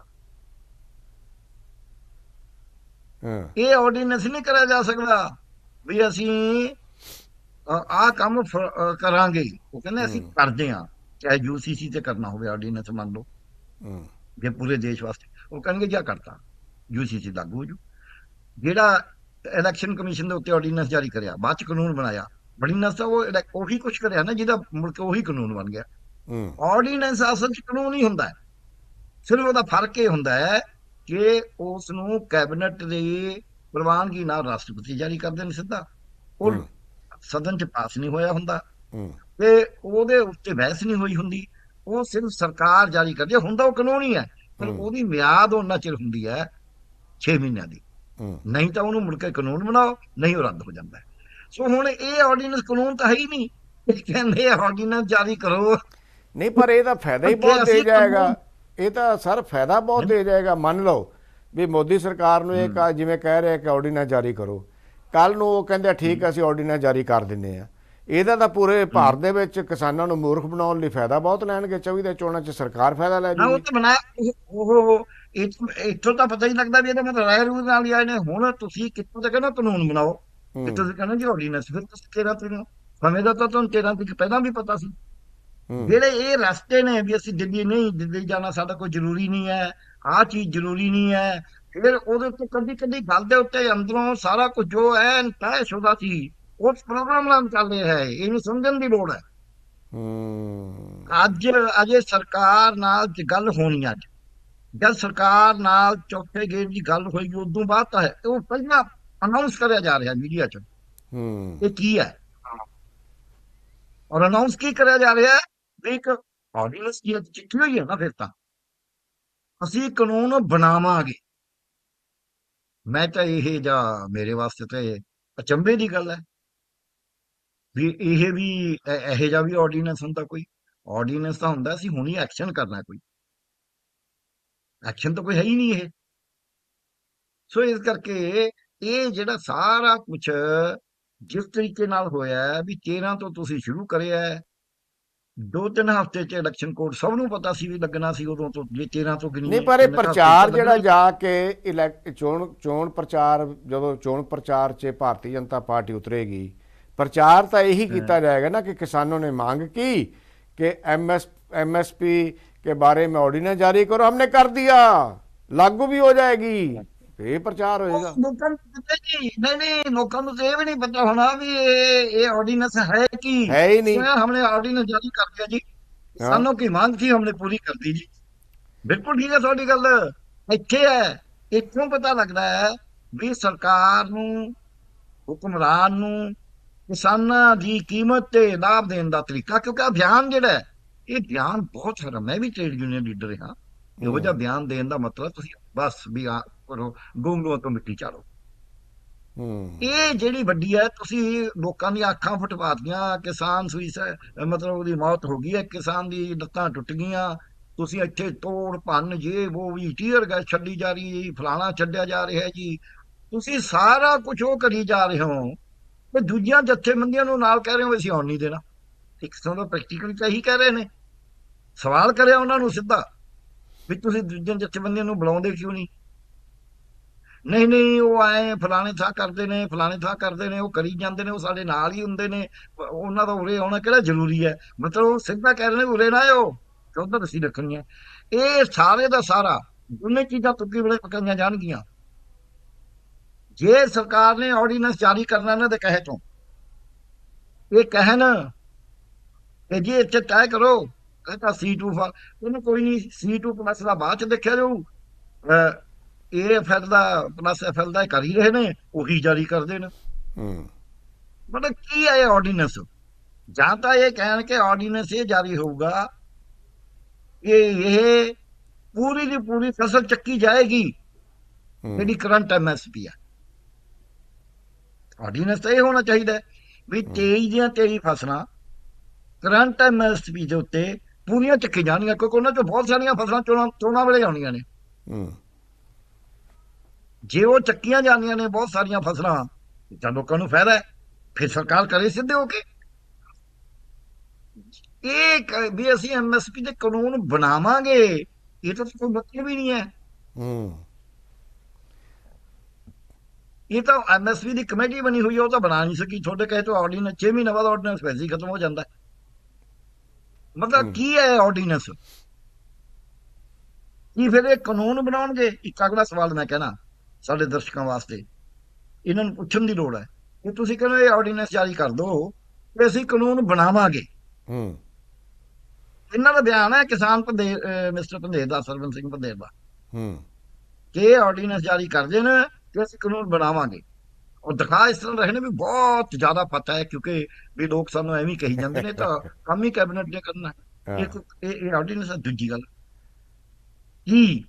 ਹਾਂ। ਇਹ ਆਰਡੀਨੈਂਸ ਨਹੀਂ ਕਰਿਆ ਜਾ ਸਕਦਾ ਵੀ ਅਸੀਂ ਆਹ ਕੰਮ ਕਰਾਂਗੇ। ਉਹ ਕਹਿੰਦੇ ਅਸੀਂ ਕਰਦੇ ਹਾਂ, ਚਾਹੇ ਯੂਸੀਸੀ ਤੇ ਕਰਨਾ ਹੋਵੇ ਆਰਡੀਨੈਂਸ ਮੰਨ ਲਓ, ਹੂੰ ਜੇ ਪੂਰੇ ਦੇਸ਼ ਵਾਸਤੇ ਉਹ ਕਹਿਣਗੇ ਜਾਂ ਕਰਤਾ ਯੂਸੀਸੀ ਲਾਗੂ ਹੋ ਜੂ। ਜਿਹੜਾ ਇਲੈਕਸ਼ਨ ਕਮਿਸ਼ਨ ਦੇ ਉੱਤੇ ਆਰਡੀਨੈਂਸ ਜਾਰੀ ਕਰਿਆ, ਬਾਅਦ ਚ ਕਾਨੂੰਨ ਬਣਾਇਆ, ਆਰਡੀਨੈਂਸ ਤਾਂ ਉਹੀ ਕੁਛ ਕਰਿਆ ਨਾ ਜਿਹਦਾ ਮੁੜ ਕੇ ਉਹੀ ਕਾਨੂੰਨ ਬਣ ਗਿਆ। ਹੂੰ ਆਰਡੀਨੈਂਸ ਅਸਲ ਚ ਕਾਨੂੰਨ ਹੀ ਹੁੰਦਾ ਹੈ, ਸਿਰਫ ਉਹਦਾ ਫਰਕ ਇਹ ਹੁੰਦਾ ਹੈ ਕਿ ਉਸ ਨੂੰ ਕੈਬਨਿਟ ਦੀ ਪ੍ਰਵਾਨਗੀ ਨਾਲ ਰਾਸ਼ਟਰਪਤੀ ਜਾਰੀ ਕਰਦੇ ਨੇ ਸਿੱਧਾ, ਉਹ ਸਦਨ ਚ ਪਾਸ ਨਹੀਂ ਹੋਇਆ ਹੁੰਦਾ ਹੂੰ। ਤੇ ਉਹਦੇ ਉੱਤੇ ਬਹਿਸ ਨਹੀਂ ਹੋਈ ਹੁੰਦੀ, ਉਹ ਸਿਰਫ ਸਰਕਾਰ ਜਾਰੀ ਕਰਦੀ ਹੈ। ਹੁੰਦਾ ਉਹ ਕਾਨੂੰਨ ਹੀ ਹੈ, ਪਰ ਉਹਦੀ ਮਿਆਦ ਉਹਨਾਂ ਚਿਰ ਹੁੰਦੀ ਹੈ 6 ਮਹੀਨਿਆਂ ਦੀ, ਨਹੀਂ ਤਾਂ ਉਹਨੂੰ ਮੁੜ ਕੇ ਕਾਨੂੰਨ ਬਣਾਓ, ਨਹੀਂ ਉਹ ਰੱਦ ਹੋ ਜਾਂਦਾ ਹੈ। ਸੋ ਹੁਣ ਇਹ ਆਰਡੀਨੈਂਸ ਕਾਨੂੰਨ ਤਾਂ ਹੈ ਹੀ ਨਹੀਂ, ਇਹ ਕਹਿੰਦੇ ਆਰਡੀਨੈਂਸ ਜਾਰੀ ਕਰੋ। ਨਹੀਂ, ਪਰ ਇਹ ਤਾਂ ਫਾਇਦਾ ਹੀ ਬਹੁਤ ਦੇ ਜਾਏਗਾ। ਇਹ ਤਾਂ ਸਰ ਫਾਇਦਾ ਬਹੁਤ ਦੇ ਜਾਏਗਾ। ਮੰਨ ਲਓ ਵੀ ਮੋਦੀ ਸਰਕਾਰ ਨੂੰ ਇਹ ਜਿਵੇਂ ਕਹਿ ਰਿਹਾ ਕਿ ਆਰਡੀਨੈਂਸ ਜਾਰੀ ਕਰੋ, ਕੱਲ ਨੂੰ ਉਹ ਕਹਿੰਦੇ ਠੀਕ ਹੈ ਅਸੀਂ ਆਰਡੀਨੈਂਸ ਜਾਰੀ ਕਰ ਦਿੰਦੇ ਆ, ਇਹਦਾ ਤਾਂ ਪੂਰੇ ਭਾਰਤ ਦੇ ਵਿੱਚ ਕਿਸਾਨਾਂ ਨੂੰ ਮੂਰਖ ਬਣਾਉਣ ਲਈ ਫਾਇਦਾ ਬਹੁਤ ਲੈਣਗੇ। 24 ਦੇ ਚੋਣਾਂ 'ਚ ਸਰਕਾਰ ਫਾਇਦਾ ਲੈ ਉਹ ਜੂਗੀ। ਤਾਂ ਬਣਾਇਆ ਉਹ ਇੱਥੋਂ ਤਾਂ ਪਤਾ ਹੀ ਲੱਗਦਾ ਵੀ ਇਹਦਾ ਮਤਲਬ ਰਾਏ ਰੂਲ ਨਾਲ ਹੀ ਆਏ ਨੇ। ਹੁਣ ਤੁਸੀਂ ਕਿੱਥੋਂ ਤੱਕ ਨਾ ਕਾਨੂੰਨ ਬਣਾਓ, ਕਿੱਥੋਂ ਤੱਕ ਕਹਿੰਦੇ ਜੀ ਆਰਡੀਨੈਂਸ, ਫਿਰ ਤੁਸੀਂ 13 ਤਰੀਕ ਸਮੇਂ ਦਾ ਤਾਂ ਤੁਹਾਨੂੰ 13 ਤਰੀਕ ਪਹਿਲਾਂ ਵੀ ਪਤਾ ਸੀ। ਜਿਹੜੇ ਇਹ ਰਸਤੇ ਨੇ ਵੀ ਅਸੀਂ ਦਿੱਲੀ ਨਹੀਂ, ਦਿੱਲੀ ਜਾਣਾ ਸਾਡਾ ਕੋਈ ਜ਼ਰੂਰੀ ਨਹੀਂ ਹੈ, ਆਹ ਚੀਜ਼ ਜ਼ਰੂਰੀ ਨਹੀਂ ਹੈ, ਫਿਰ ਉਹਦੇ ਉੱਤੇ ਕਦੀ ਕਦੀ ਗੱਲ ਦੇ ਉੱਤੇ ਅੰਦਰੋਂ ਸਾਰਾ ਕੁਝ ਜੋ ਹੈ ਤੈਅਸ਼ੁਦਾ ਸੀ ਉਸ ਪ੍ਰੋਗਰਾਮ ਨਾਲ ਚੱਲ ਰਿਹਾ ਹੈ। ਇਹਨੂੰ ਸਮਝਣ ਦੀ ਲੋੜ ਹੈ। ਅਜੇ ਸਰਕਾਰ ਨਾਲ ਗੱਲ ਹੋਣੀ, ਅੱਜ ਜਦ ਸਰਕਾਰ ਨਾਲ ਚੌਥੇ ਗੇੜ ਦੀ ਗੱਲ ਹੋਈ ਉਦੋਂ ਬਾਅਦ ਤਾਂ ਹੈ, ਉਹ ਪਹਿਲਾਂ ਅਨਾਉਂਸ ਕਰਿਆ ਜਾ ਰਿਹਾ ਮੀਡੀਆ 'ਚ ਇਹ ਕੀ ਹੈ, ਔਰ ਅਨਾਉਂਸ ਕੀ ਕਰਿਆ ਜਾ ਰਿਹਾ ਵੀ ਇੱਕ ਆਰਡੀਨੈਂਸ ਦੀ ਚਿੱਠੀ ਹੋਈ ਹੈ ਨਾ, ਫਿਰ ਤਾਂ ਅਸੀਂ ਕਾਨੂੰਨ ਬਣਾਵਾਂਗੇ। ਮੈਂ ਤਾਂ ਇਹ ਜਾਂ ਮੇਰੇ ਵਾਸਤੇ ਤਾਂ ਅਚੰਭੇ ਦੀ ਗੱਲ ਹੈ ਵੀ ਇਹ ਵੀ ਇਹੋ ਜਿਹਾ ਵੀ ਆਰਡੀਨੈਂਸ ਹੁੰਦਾ। ਕੋਈ ਆਰਡੀਨੈਂਸ ਤਾਂ ਹੁੰਦਾ ਸੀ ਹੁਣੀ ਐਕਸ਼ਨ ਕਰਨਾ, ਕੋਈ ਐਕਸ਼ਨ ਤਾਂ ਕੋਈ ਹੈ ਹੀ ਨਹੀਂ ਇਹ। ਸੋ ਇਸ ਕਰਕੇ ਇਹ ਜਿਹੜਾ ਸਾਰਾ ਕੁਝ ਜਿਸ ਤਰੀਕੇ ਨਾਲ ਹੋਇਆ ਵੀ 13 ਤੋਂ ਤੁਸੀਂ ਸ਼ੁਰੂ ਕਰਿਆ, 2-3 ਹਫ਼ਤੇ ਚ ਇਲੈਕਸ਼ਨ ਕੋਡ ਸਭ ਨੂੰ ਪਤਾ ਸੀ ਵੀ ਲੱਗਣਾ ਸੀ ਉਦੋਂ ਤੋਂ, ਜੇ 13 ਤੋਂ ਨਹੀਂ, ਪਰ ਇਹ ਪ੍ਰਚਾਰ ਜਿਹੜਾ ਜਾ ਕੇ ਚੋਣ ਪ੍ਰਚਾਰ, ਜਦੋਂ ਚੋਣ ਪ੍ਰਚਾਰ 'ਚ ਭਾਰਤੀ ਜਨਤਾ ਪਾਰਟੀ ਉਤਰੇਗੀ, ਪ੍ਰचार तो यही किया जाएगा ना कि किसानों ने मांग की कि एमएसपी के बारे में ऑर्डिनेंस जारी करो, हमने कर दिया, लागू भी हो जाएगी, ये प्रचार होएगा। नहीं, लोगों को ये भी नहीं पता होना भी ये ऑर्डिनेंस है कि है ही नहीं। हमने ऑर्डिनेंस जारी कर दिया जी, किसानों की मांग थी हमने पूरी कर दी जी। बिल्कुल ठीक है, थोड़ी गल इत्थे है। इत्थों पता लगता है भी सरकार नूं, हुक्मरान नूं किसानां दी कीमत ते लाभ देने का तरीका, क्योंकि आ बयान जिहड़ा है ये बयान बहुत सारा, मैं भी ट्रेड यूनियन लीडर हाँ, ਇਹੋ ਜਿਹਾ ਬਿਆਨ ਦੇਣ ਦਾ ਮਤਲਬ ਤੁਸੀਂ ਬਸ ਵੀ ਆ ਕਰੋ, ਗੂੰਗਲੂਆਂ ਤੋਂ ਮਿੱਟੀ ਚਾੜੋ। ਇਹ ਜਿਹੜੀ ਵੱਡੀ ਹੈ, ਤੁਸੀਂ ਲੋਕਾਂ ਦੀਆਂ ਅੱਖਾਂ ਫਟਵਾਤੀਆਂ, ਕਿਸਾਨ ਮਤਲਬ ਉਹਦੀ ਮੌਤ ਹੋ ਗਈ ਹੈ, ਕਿਸਾਨ ਦੀ ਲੱਤਾਂ ਟੁੱਟ ਗਈਆਂ, ਤੁਸੀਂ ਇੱਥੇ ਤੋੜ ਭੰਨ ਜੇ ਉਹ ਵੀ ਟੀਅਰ ਗੈਸ ਛੱਡੀ ਜਾ ਰਹੀ, ਫਲਾਣਾ ਛੱਡਿਆ ਜਾ ਰਿਹਾ ਜੀ, ਤੁਸੀਂ ਸਾਰਾ ਕੁਝ ਉਹ ਕਰੀ ਜਾ ਰਹੇ ਹੋ ਤੇ ਦੂਜੀਆਂ ਜਥੇਬੰਦੀਆਂ ਨੂੰ ਨਾਲ ਕਹਿ ਰਹੇ ਹੋ ਅਸੀਂ ਆਉਣ ਨਹੀਂ ਦੇਣਾ। ਇੱਕ ਕਿਸਮ ਦਾ ਪ੍ਰੈਕਟੀਕਲੀ ਤਾਂ ਇਹੀ ਕਹਿ ਰਹੇ ਨੇ। ਸਵਾਲ ਕਰਿਆ ਉਹਨਾਂ ਨੂੰ ਸਿੱਧਾ ਵੀ ਤੁਸੀਂ ਦੂਜੀਆਂ ਜਥੇਬੰਦੀਆਂ ਨੂੰ ਬੁਲਾਉਂਦੇ ਕਿਉਂ ਨਹੀਂ? ਨਹੀਂ ਉਹ ਆਏ ਫਲਾਣੇ ਥਾਂ ਕਰਦੇ ਨੇ, ਫਲਾਣੇ ਥਾਂ ਕਰਦੇ ਨੇ, ਉਹ ਕਰੀ ਜਾਂਦੇ ਨੇ, ਉਹ ਸਾਡੇ ਨਾਲ ਹੀ ਹੁੰਦੇ ਨੇ, ਉਹਨਾਂ ਦਾ ਉਰੇ ਆਉਣਾ ਕਿਹੜਾ ਜ਼ਰੂਰੀ ਹੈ? ਮਤਲਬ ਉਹ ਸਿੱਧਾ ਕਹਿ ਰਹੇ ਨੇ ਉਰੇ ਨਾ ਆਓ, ਉਧਰ ਅਸੀਂ ਰੱਖਣੀਆਂ। ਇਹ ਸਾਰੇ ਦਾ ਸਾਰਾ ਦੋਨੇ ਚੀਜ਼ਾਂ ਤੁੱਕੀ ਵੇਲੇ ਪਕਾਈਆਂ ਜਾਣਗੀਆਂ। ਜੇ ਸਰਕਾਰ ਨੇ ਆਰਡੀਨੈਂਸ ਜਾਰੀ ਕਰਨਾ ਇਹਨਾਂ ਦੇ ਕਹੇ ਤੋਂ, ਇਹ ਕਹਿਣ ਕਿ ਜੀ ਇੱਥੇ ਤੈਅ ਕਰੋ ਕਹਿੰਦਾ C2 ਉਹਨੂੰ ਕੋਈ ਨਹੀਂ, C2+ ਦਾ ਬਾਅਦ ਚ ਦੇਖਿਆ ਜਾਊ, AFL ਦਾ ਪਲੱਸ FL ਦਾ ਕਰ ਹੀ ਰਹੇ ਨੇ, ਉਹੀ ਜਾਰੀ ਕਰਦੇ ਨੇ। ਹੂੰ ਮਤਲਬ ਕੀ ਹੈ ਇਹ ਆਰਡੀਨੈਂਸ? ਜਾਂ ਤਾਂ ਇਹ ਕਹਿਣ ਕਿ ਆਰਡੀਨੈਂਸ ਇਹ ਜਾਰੀ ਹੋਊਗਾ ਕਿ ਇਹ ਪੂਰੀ ਦੀ ਪੂਰੀ ਫਸਲ ਚੱਕੀ ਜਾਏਗੀ ਜਿਹੜੀ ਹੂੰ ਕਰੰਟ MSP ਆ। ਆਰਡੀਨੈਂਸ ਤਾਂ ਇਹ ਹੋਣਾ ਚਾਹੀਦਾ ਹੈ ਵੀ 23 ਦੀਆਂ 23 ਫਸਲਾਂ ਕਰੰਟ MSP ਦੇ ਉੱਤੇ ਪੂਰੀਆਂ ਚੱਕੀ ਜਾਣਗੀਆਂ, ਕਿਉਂਕਿ ਉਹਨਾਂ ਚੋਂ ਬਹੁਤ ਸਾਰੀਆਂ ਫਸਲਾਂ ਚੋਣਾਂ ਵੇਲੇ ਆਉਣੀਆਂ ਨੇ। ਹੂੰ ਜੇ ਉਹ ਚੱਕੀਆਂ ਜਾਂਦੀਆਂ ਨੇ ਬਹੁਤ ਸਾਰੀਆਂ ਫਸਲਾਂ ਤਾਂ ਲੋਕਾਂ ਨੂੰ ਫਾਇਦਾ ਹੈ, ਫਿਰ ਸਰਕਾਰ ਕਰੇ ਸਿੱਧੇ ਹੋ ਕੇ। ਵੀ ਅਸੀਂ MSP ਦੇ ਕਾਨੂੰਨ ਬਣਾਵਾਂਗੇ, ਇਹ ਤਾਂ ਕੋਈ ਮਤਲਬ ਹੀ ਨਹੀਂ ਹੈ। ਹੂੰ ਇਹ ਤਾਂ MSP ਦੀ ਕਮੇਟੀ ਬਣੀ ਹੋਈ ਹੈ, ਉਹ ਤਾਂ ਬਣਾ ਨਹੀਂ ਸਕੀ। ਤੁਹਾਡੇ ਕਹੇ ਤੋਂ ਆਰਡੀਨੈਂਸ 6 ਮਹੀਨੇ ਬਾਅਦ ਆਰਡੀਨੈਂਸ ਵੈਸੇ ਹੀ ਖਤਮ ਹੋ ਜਾਂਦਾ ਹੈ। ਮਤਲਬ ਕੀ ਹੈ ਆਰਡੀਨੈਂਸ? ਕੀ ਫਿਰ ਇਹ ਕਾਨੂੰਨ ਬਣਾਉਣਗੇ? ਇੱਕ ਅਗਲਾ ਸਵਾਲ ਮੈਂ ਕਹਿਣਾ ਸਾਡੇ ਦਰਸ਼ਕਾਂ ਵਾਸਤੇ, ਇਹਨਾਂ ਨੂੰ ਪੁੱਛਣ ਦੀ ਲੋੜ ਹੈ ਕਿ ਤੁਸੀਂ ਕਹਿੰਦੇ ਇਹ ਆਰਡੀਨੈਂਸ ਜਾਰੀ ਕਰ ਦਿਓ ਤੇ ਅਸੀਂ ਕਾਨੂੰਨ ਬਣਾਵਾਂਗੇ। ਹੂੰ ਇਹਨਾਂ ਦਾ ਬਿਆਨ ਹੈ ਕਿਸਾਨ ਮਿਸਟਰ ਪੰਧੇਰ ਦਾ, ਸਰਵਨ ਸਿੰਘ ਪੰਧੇਰ ਦਾ, ਹੂੰ ਕਿ ਇਹ ਆਰਡੀਨੈਂਸ ਜਾਰੀ ਕਰ ਦੇਣ ਤੇ ਅਸੀਂ ਕਾਨੂੰਨ ਬਣਾਵਾਂਗੇ। ਔਰ ਦਿਖਾ ਇਸ ਤਰ੍ਹਾਂ ਰਹੇ ਨੇ ਵੀ ਬਹੁਤ ਜ਼ਿਆਦਾ ਪਤਾ ਹੈ, ਕਿਉਂਕਿ ਵੀ ਲੋਕ ਸਾਨੂੰ ਐਵੇਂ ਕਹੀ ਜਾਂਦੇ ਨੇ ਤਾਂ ਕੰਮ ਹੀ ਕੈਬਨਿਟ ਨੇ ਕਰਨਾ। ਹਾਂ ਇਹ ਆਰਡੀਨੈਂਸ। ਦੂਜੀ ਗੱਲ, ਕੀ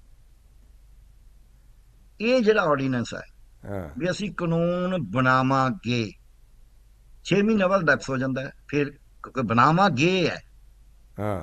ਇਹ ਜਿਹੜਾ ਆਰਡੀਨੈਂਸ ਹੈ ਹਾਂ ਵੀ ਅਸੀਂ ਕਾਨੂੰਨ ਬਣਾਵਾਂਗੇ, 6 ਮਹੀਨੇ ਬਾਅਦ ਡੈਪਸ ਹੋ ਜਾਂਦਾ ਹੈ, ਫਿਰ ਕਿਉਂਕਿ ਬਣਾਵਾਂਗੇ ਹੈ। ਹਾਂ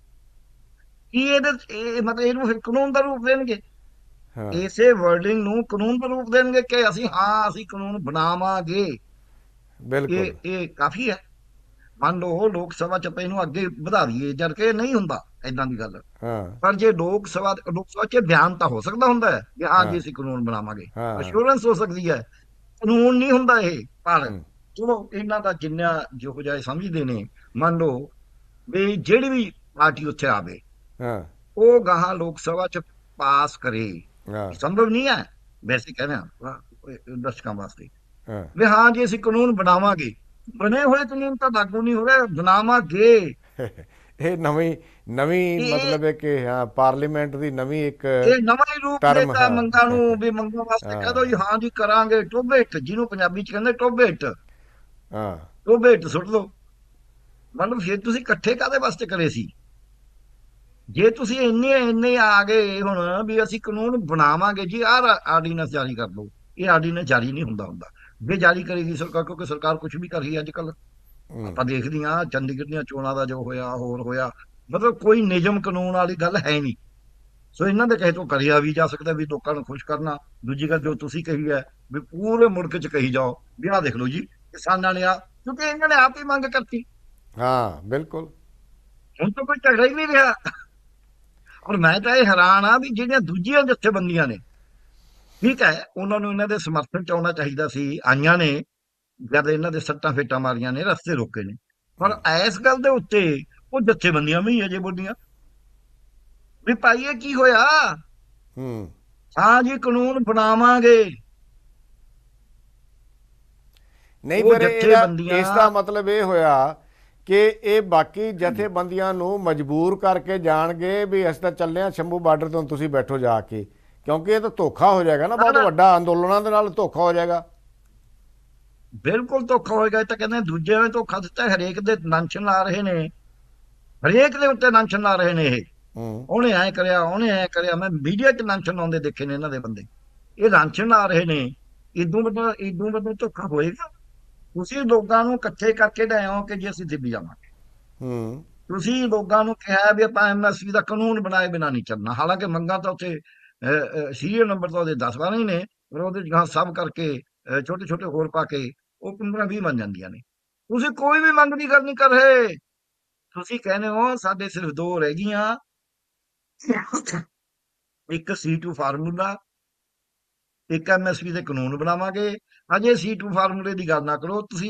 ਕੀ ਇਹ ਮਤਲਬ ਇਹਨੂੰ ਫਿਰ ਕਾਨੂੰਨ ਦਾ ਰੂਪ ਦੇਣਗੇ? ਹਾਂ ਇਸੇ ਵਰਡਿੰਗ ਨੂੰ ਕਾਨੂੰਨ ਦਾ ਰੂਪ ਦੇਣਗੇ ਕਿ ਅਸੀਂ ਕਾਨੂੰਨ ਬਣਾਵਾਂਗੇ। ਬਿਲਕੁਲ ਇਹ ਕਾਫੀ ਹੈ। ਮੰਨ ਲਓ ਲੋਕ ਸਭਾ ਚ ਆਪਾਂ ਇਹਨੂੰ ਅੱਗੇ ਵਧਾ ਦਈਏ, ਜਦ ਕਿ ਨਹੀਂ ਹੁੰਦਾ ਏਦਾਂ ਦੀ ਗੱਲ। ਹਾਂ ਪਰ ਜੇ ਲੋਕ ਸਭਾ ਚ ਬਿਆਨ ਤਾਂ ਹੋ ਸਕਦਾ ਹੁੰਦਾ ਹੈ ਕਿ ਹਾਂ ਹਾਂ ਜੀ ਅਸੀਂ ਕਾਨੂੰਨ ਬਣਾਵਾਂਗੇ, ਹਾਂ ਅਸ਼ੋਰੈਂਸ ਹੋ ਸਕਦੀ ਹੈ, ਕਾਨੂੰਨ ਨਹੀਂ ਹੁੰਦਾ ਇਹ। ਪਰ ਹੂੰ ਚਲੋ ਇਹਨਾਂ ਦਾ ਜਿੰਨਾ ਜਿਹੋ ਜਿਹਾ ਸਮਝਦੇ ਨੇ, ਮੰਨ ਲਓ ਵੀ ਜਿਹੜੀ ਵੀ ਪਾਰਟੀ ਉੱਥੇ ਆਵੇ ਹਾਂ ਉਹ ਗਾਹਾਂ ਲੋਕ ਸਭਾ ਚ ਪਾਸ ਕਰੇ। ਹਾਂ ਸੰਭਵ ਨਹੀਂ ਹੈ ਵੈਸੇ ਕਹਿਣਾ ਦਰਸ਼ਕਾਂ ਵਾਸਤੇ ਹਾਂ ਵੀ ਹਾਂ ਜੀ ਅਸੀਂ ਕਾਨੂੰਨ ਬਣਾਵਾਂਗੇ। ਬਣੇ ਹੋਏ ਕਾਨੂੰਨ ਤਾਂ ਲਾਗੂ ਨਹੀਂ ਹੋ ਰਹੇ, ਬਣਾਵਾਂਗੇ। ਇਹ ਨਵੀਂ ਇਹ ਮਤਲਬ ਹੈ ਕਿ ਹਾਂ ਪਾਰਲੀਮੈਂਟ ਦੀ ਨਵੀਂ ਇੱਕ ਇਹ ਨਵਾਂ ਹੀ ਰੂਪ ਟਰਮ ਦੇਤਾ ਹਾਂ ਮੰਗਾਂ ਨੂੰ, ਵੀ ਮੰਗਾਂ ਵਾਸਤੇ ਕਹਿ ਦੋ ਜੀ ਹਾਂ ਜੀ ਕਰਾਂਗੇ। ਟੋਭੇ ਹਿੱਟ, ਜਿਹਨੂੰ ਪੰਜਾਬੀ ਚ ਕਹਿੰਦੇ ਟੋਭੇ ਹਿੱਟ, ਹਾਂ ਟੋਭੇ ਹਿੱਟ ਸੁੱਟ ਦੋ। ਮਤਲਬ ਫਿਰ ਤੁਸੀਂ ਇਕੱਠੇ ਕਾਹਦੇ ਵਾਸਤੇ ਕਰੇ ਸੀ? ਜੇ ਤੁਸੀਂ ਇੰਨੇ ਆ ਗਏ ਹੁਣ ਵੀ ਅਸੀਂ ਕਾਨੂੰਨ ਬਣਾਵਾਂਗੇ ਜੀ, ਆਰਡੀਨੈਂਸ ਜਾਰੀ ਕਰ ਦੋ, ਇਹ ਆਰਡੀਨੈਂਸ ਜਾਰੀ ਨਹੀਂ ਹੁੰਦਾ। ਜੇ ਜਾਰੀ ਕਰੇਗੀ ਸਰਕਾਰ, ਕਿਉਂਕਿ ਸਰਕਾਰ ਕੁਝ ਵੀ ਕਰ ਰਹੀ ਹੈ ਅੱਜ ਕੱਲ। ਹੂੰ ਆਪਾਂ ਦੇਖਦੇ ਹਾਂ ਚੰਡੀਗੜ੍ਹ ਦੀਆਂ ਚੋਣਾਂ ਦਾ ਜੋ ਹੋਇਆ, ਹੋਰ ਹੋਇਆ, ਮਤਲਬ ਕੋਈ ਨਿਯਮ ਕਾਨੂੰਨ ਵਾਲੀ ਗੱਲ ਹੈ ਨਹੀਂ। ਸੋ ਇਹਨਾਂ ਦੇ ਕਹੇ ਤੋਂ ਕਰਿਆ ਵੀ ਜਾ ਸਕਦਾ ਵੀ ਲੋਕਾਂ ਨੂੰ ਖੁਸ਼ ਕਰਨਾ। ਦੂਜੀ ਗੱਲ ਜੋ ਤੁਸੀਂ ਕਹੀ ਹੈ ਵੀ ਪੂਰੇ ਮੁਲਕ ਚ ਕਹੀ ਜਾਓ ਵੀ ਆਹ ਦੇਖ ਲਓ ਜੀ ਕਿਸਾਨਾਂ ਨੇ ਕਿਉਂਕਿ ਇਹਨਾਂ ਨੇ ਆਪ ਹੀ ਮੰਗ ਕਰਤੀ। ਹਾਂ ਬਿਲਕੁਲ ਹੁਣ ਤਾਂ ਕੋਈ ਝਗੜਾ ਹੀ ਨਹੀਂ ਰਿਹਾ। ਔਰ ਮੈਂ ਤਾਂ ਇਹ ਹੈਰਾਨ ਆ ਵੀ ਜਿਹੜੀਆਂ ਦੂਜੀਆਂ ਜਥੇਬੰਦੀਆਂ ਨੇ, ਠੀਕ ਹੈ ਉਹਨਾਂ ਨੂੰ ਇਹਨਾਂ ਦੇ ਸਮਰਥਨ ਚ ਆਉਣਾ ਚਾਹੀਦਾ ਸੀ, ਆਈਆਂ ਨੇ ਜਦ ਇਹਨਾਂ ਦੇ ਸੱਟਾਂ ਫੇਟਾਂ ਮਾਰੀਆਂ ਨੇ, ਰਸਤੇ ਰੋਕੇ ਨੇ। ਪਰ ਇਸ ਗੱਲ ਦੇ ਉੱਤੇ ਉਹ ਜਥੇਬੰਦੀਆਂ ਵੀ ਅਜੇ ਬੋਲੀਆਂ ਵੀ ਭਾਈ ਇਹ ਕੀ ਹੋਇਆ? ਹੂੰ ਹਾਂ ਜੀ ਕਾਨੂੰਨ ਬਣਾਵਾਂਗੇ। ਨਹੀਂ ਉਹ ਪਰ ਜਥੇਬੰਦੀਆਂ ਇਸ ਦਾ ਮਤਲਬ ਇਹ ਹੋਇਆ ਕਿ ਇਹ ਬਾਕੀ ਜਥੇਬੰਦੀਆਂ ਨੂੰ ਮਜਬੂਰ ਕਰਕੇ ਜਾਣਗੇ ਵੀ ਅਸੀਂ ਤਾਂ ਚੱਲੇ ਹਾਂ ਸ਼ੰਭੂ ਬਾਰਡਰ ਤੋਂ, ਤੁਸੀਂ ਬੈਠੋ ਜਾ ਕੇ, ਕਿਉਂਕਿ ਇਹ ਤਾਂ ਧੋਖਾ ਹੋ ਜਾਏਗਾ ਨਾ, ਬਹੁਤ ਵੱਡਾ ਅੰਦੋਲਨਾਂ ਦੇ ਨਾਲ ਧੋਖਾ ਹੋ ਜਾਏਗਾ। ਬਿਲਕੁਲ ਧੋਖਾ ਹੋਏਗਾ। ਇਹ ਤਾਂ ਕਹਿੰਦੇ ਦੂਜਿਆਂ ਨੇ ਧੋਖਾ ਦਿੱਤਾ, ਹਰੇਕ ਦੇ ਲਾਂਛਨ ਲਾ ਰਹੇ ਨੇ, ਹਰੇਕ ਦੇ ਉੱਤੇ ਲਾਂਛਨ ਲਾ ਰਹੇ ਨੇ। ਇਹ ਹੂੰ ਉਹਨੇ ਐ ਕਰਿਆ, ਉਹਨੇ ਐ ਕਰਿਆ, ਮੈਂ ਮੀਡੀਆ 'ਚ ਲਾਂਛਨ ਲਾਉਂਦੇ ਦੇਖੇ ਨੇ ਇਹਨਾਂ ਦੇ ਬੰਦੇ। ਇਹ ਲਾਂਛਨ ਲਾ ਰਹੇ ਨੇ। ਇਦੋਂ ਵੱਡਾ ਧੋਖਾ ਹੋਏਗਾ? ਤੁਸੀਂ ਲੋਕਾਂ ਨੂੰ ਇਕੱਠੇ ਕਰਕੇ ਲਿਆਏ ਹੋ ਕਿ ਜੀ ਅਸੀਂ ਦਿੱਲੀ ਜਾਵਾਂਗੇ। ਹੂੰ ਤੁਸੀਂ ਲੋਕਾਂ ਨੂੰ ਕਿਹਾ ਵੀ ਆਪਾਂ MSP ਦਾ ਕਾਨੂੰਨ ਬਣਾਏ ਬਿਨਾਂ ਨਹੀਂ ਚੱਲਣਾ। ਹਾਲਾਂਕਿ ਮੰਗਾਂ ਤਾਂ ਉੱਥੇ ਸੀਰੀਅਲ ਨੰਬਰ ਤਾਂ ਉਹਦੇ 10-12 ਹੀ ਨੇ, ਪਰ ਉਹਦੇ ਗਾਂ ਸਭ ਕਰਕੇ ਛੋਟੇ ਛੋਟੇ ਹੋਰ ਪਾ ਕੇ ਉਹ 15-20 ਬਣ ਜਾਂਦੀਆਂ ਨੇ। ਤੁਸੀਂ ਕੋਈ ਵੀ ਮੰਗ ਦੀ ਗੱਲ ਨਹੀਂ ਕਰ ਰਹੇ। ਤੁਸੀਂ ਕਹਿੰਦੇ ਹੋ ਸਾਡੇ ਸਿਰਫ ਦੋ ਰਹਿ ਗਈਆਂ, ਇੱਕ C2 ਫਾਰਮੂਲਾ, ਇੱਕ MSP ਦੇ ਕਾਨੂੰਨ ਬਣਾਵਾਂਗੇ। ਅਜੇ C2 ਫਾਰਮੂਲੇ ਦੀ ਗੱਲ ਨਾ ਕਰੋ, ਤੁਸੀਂ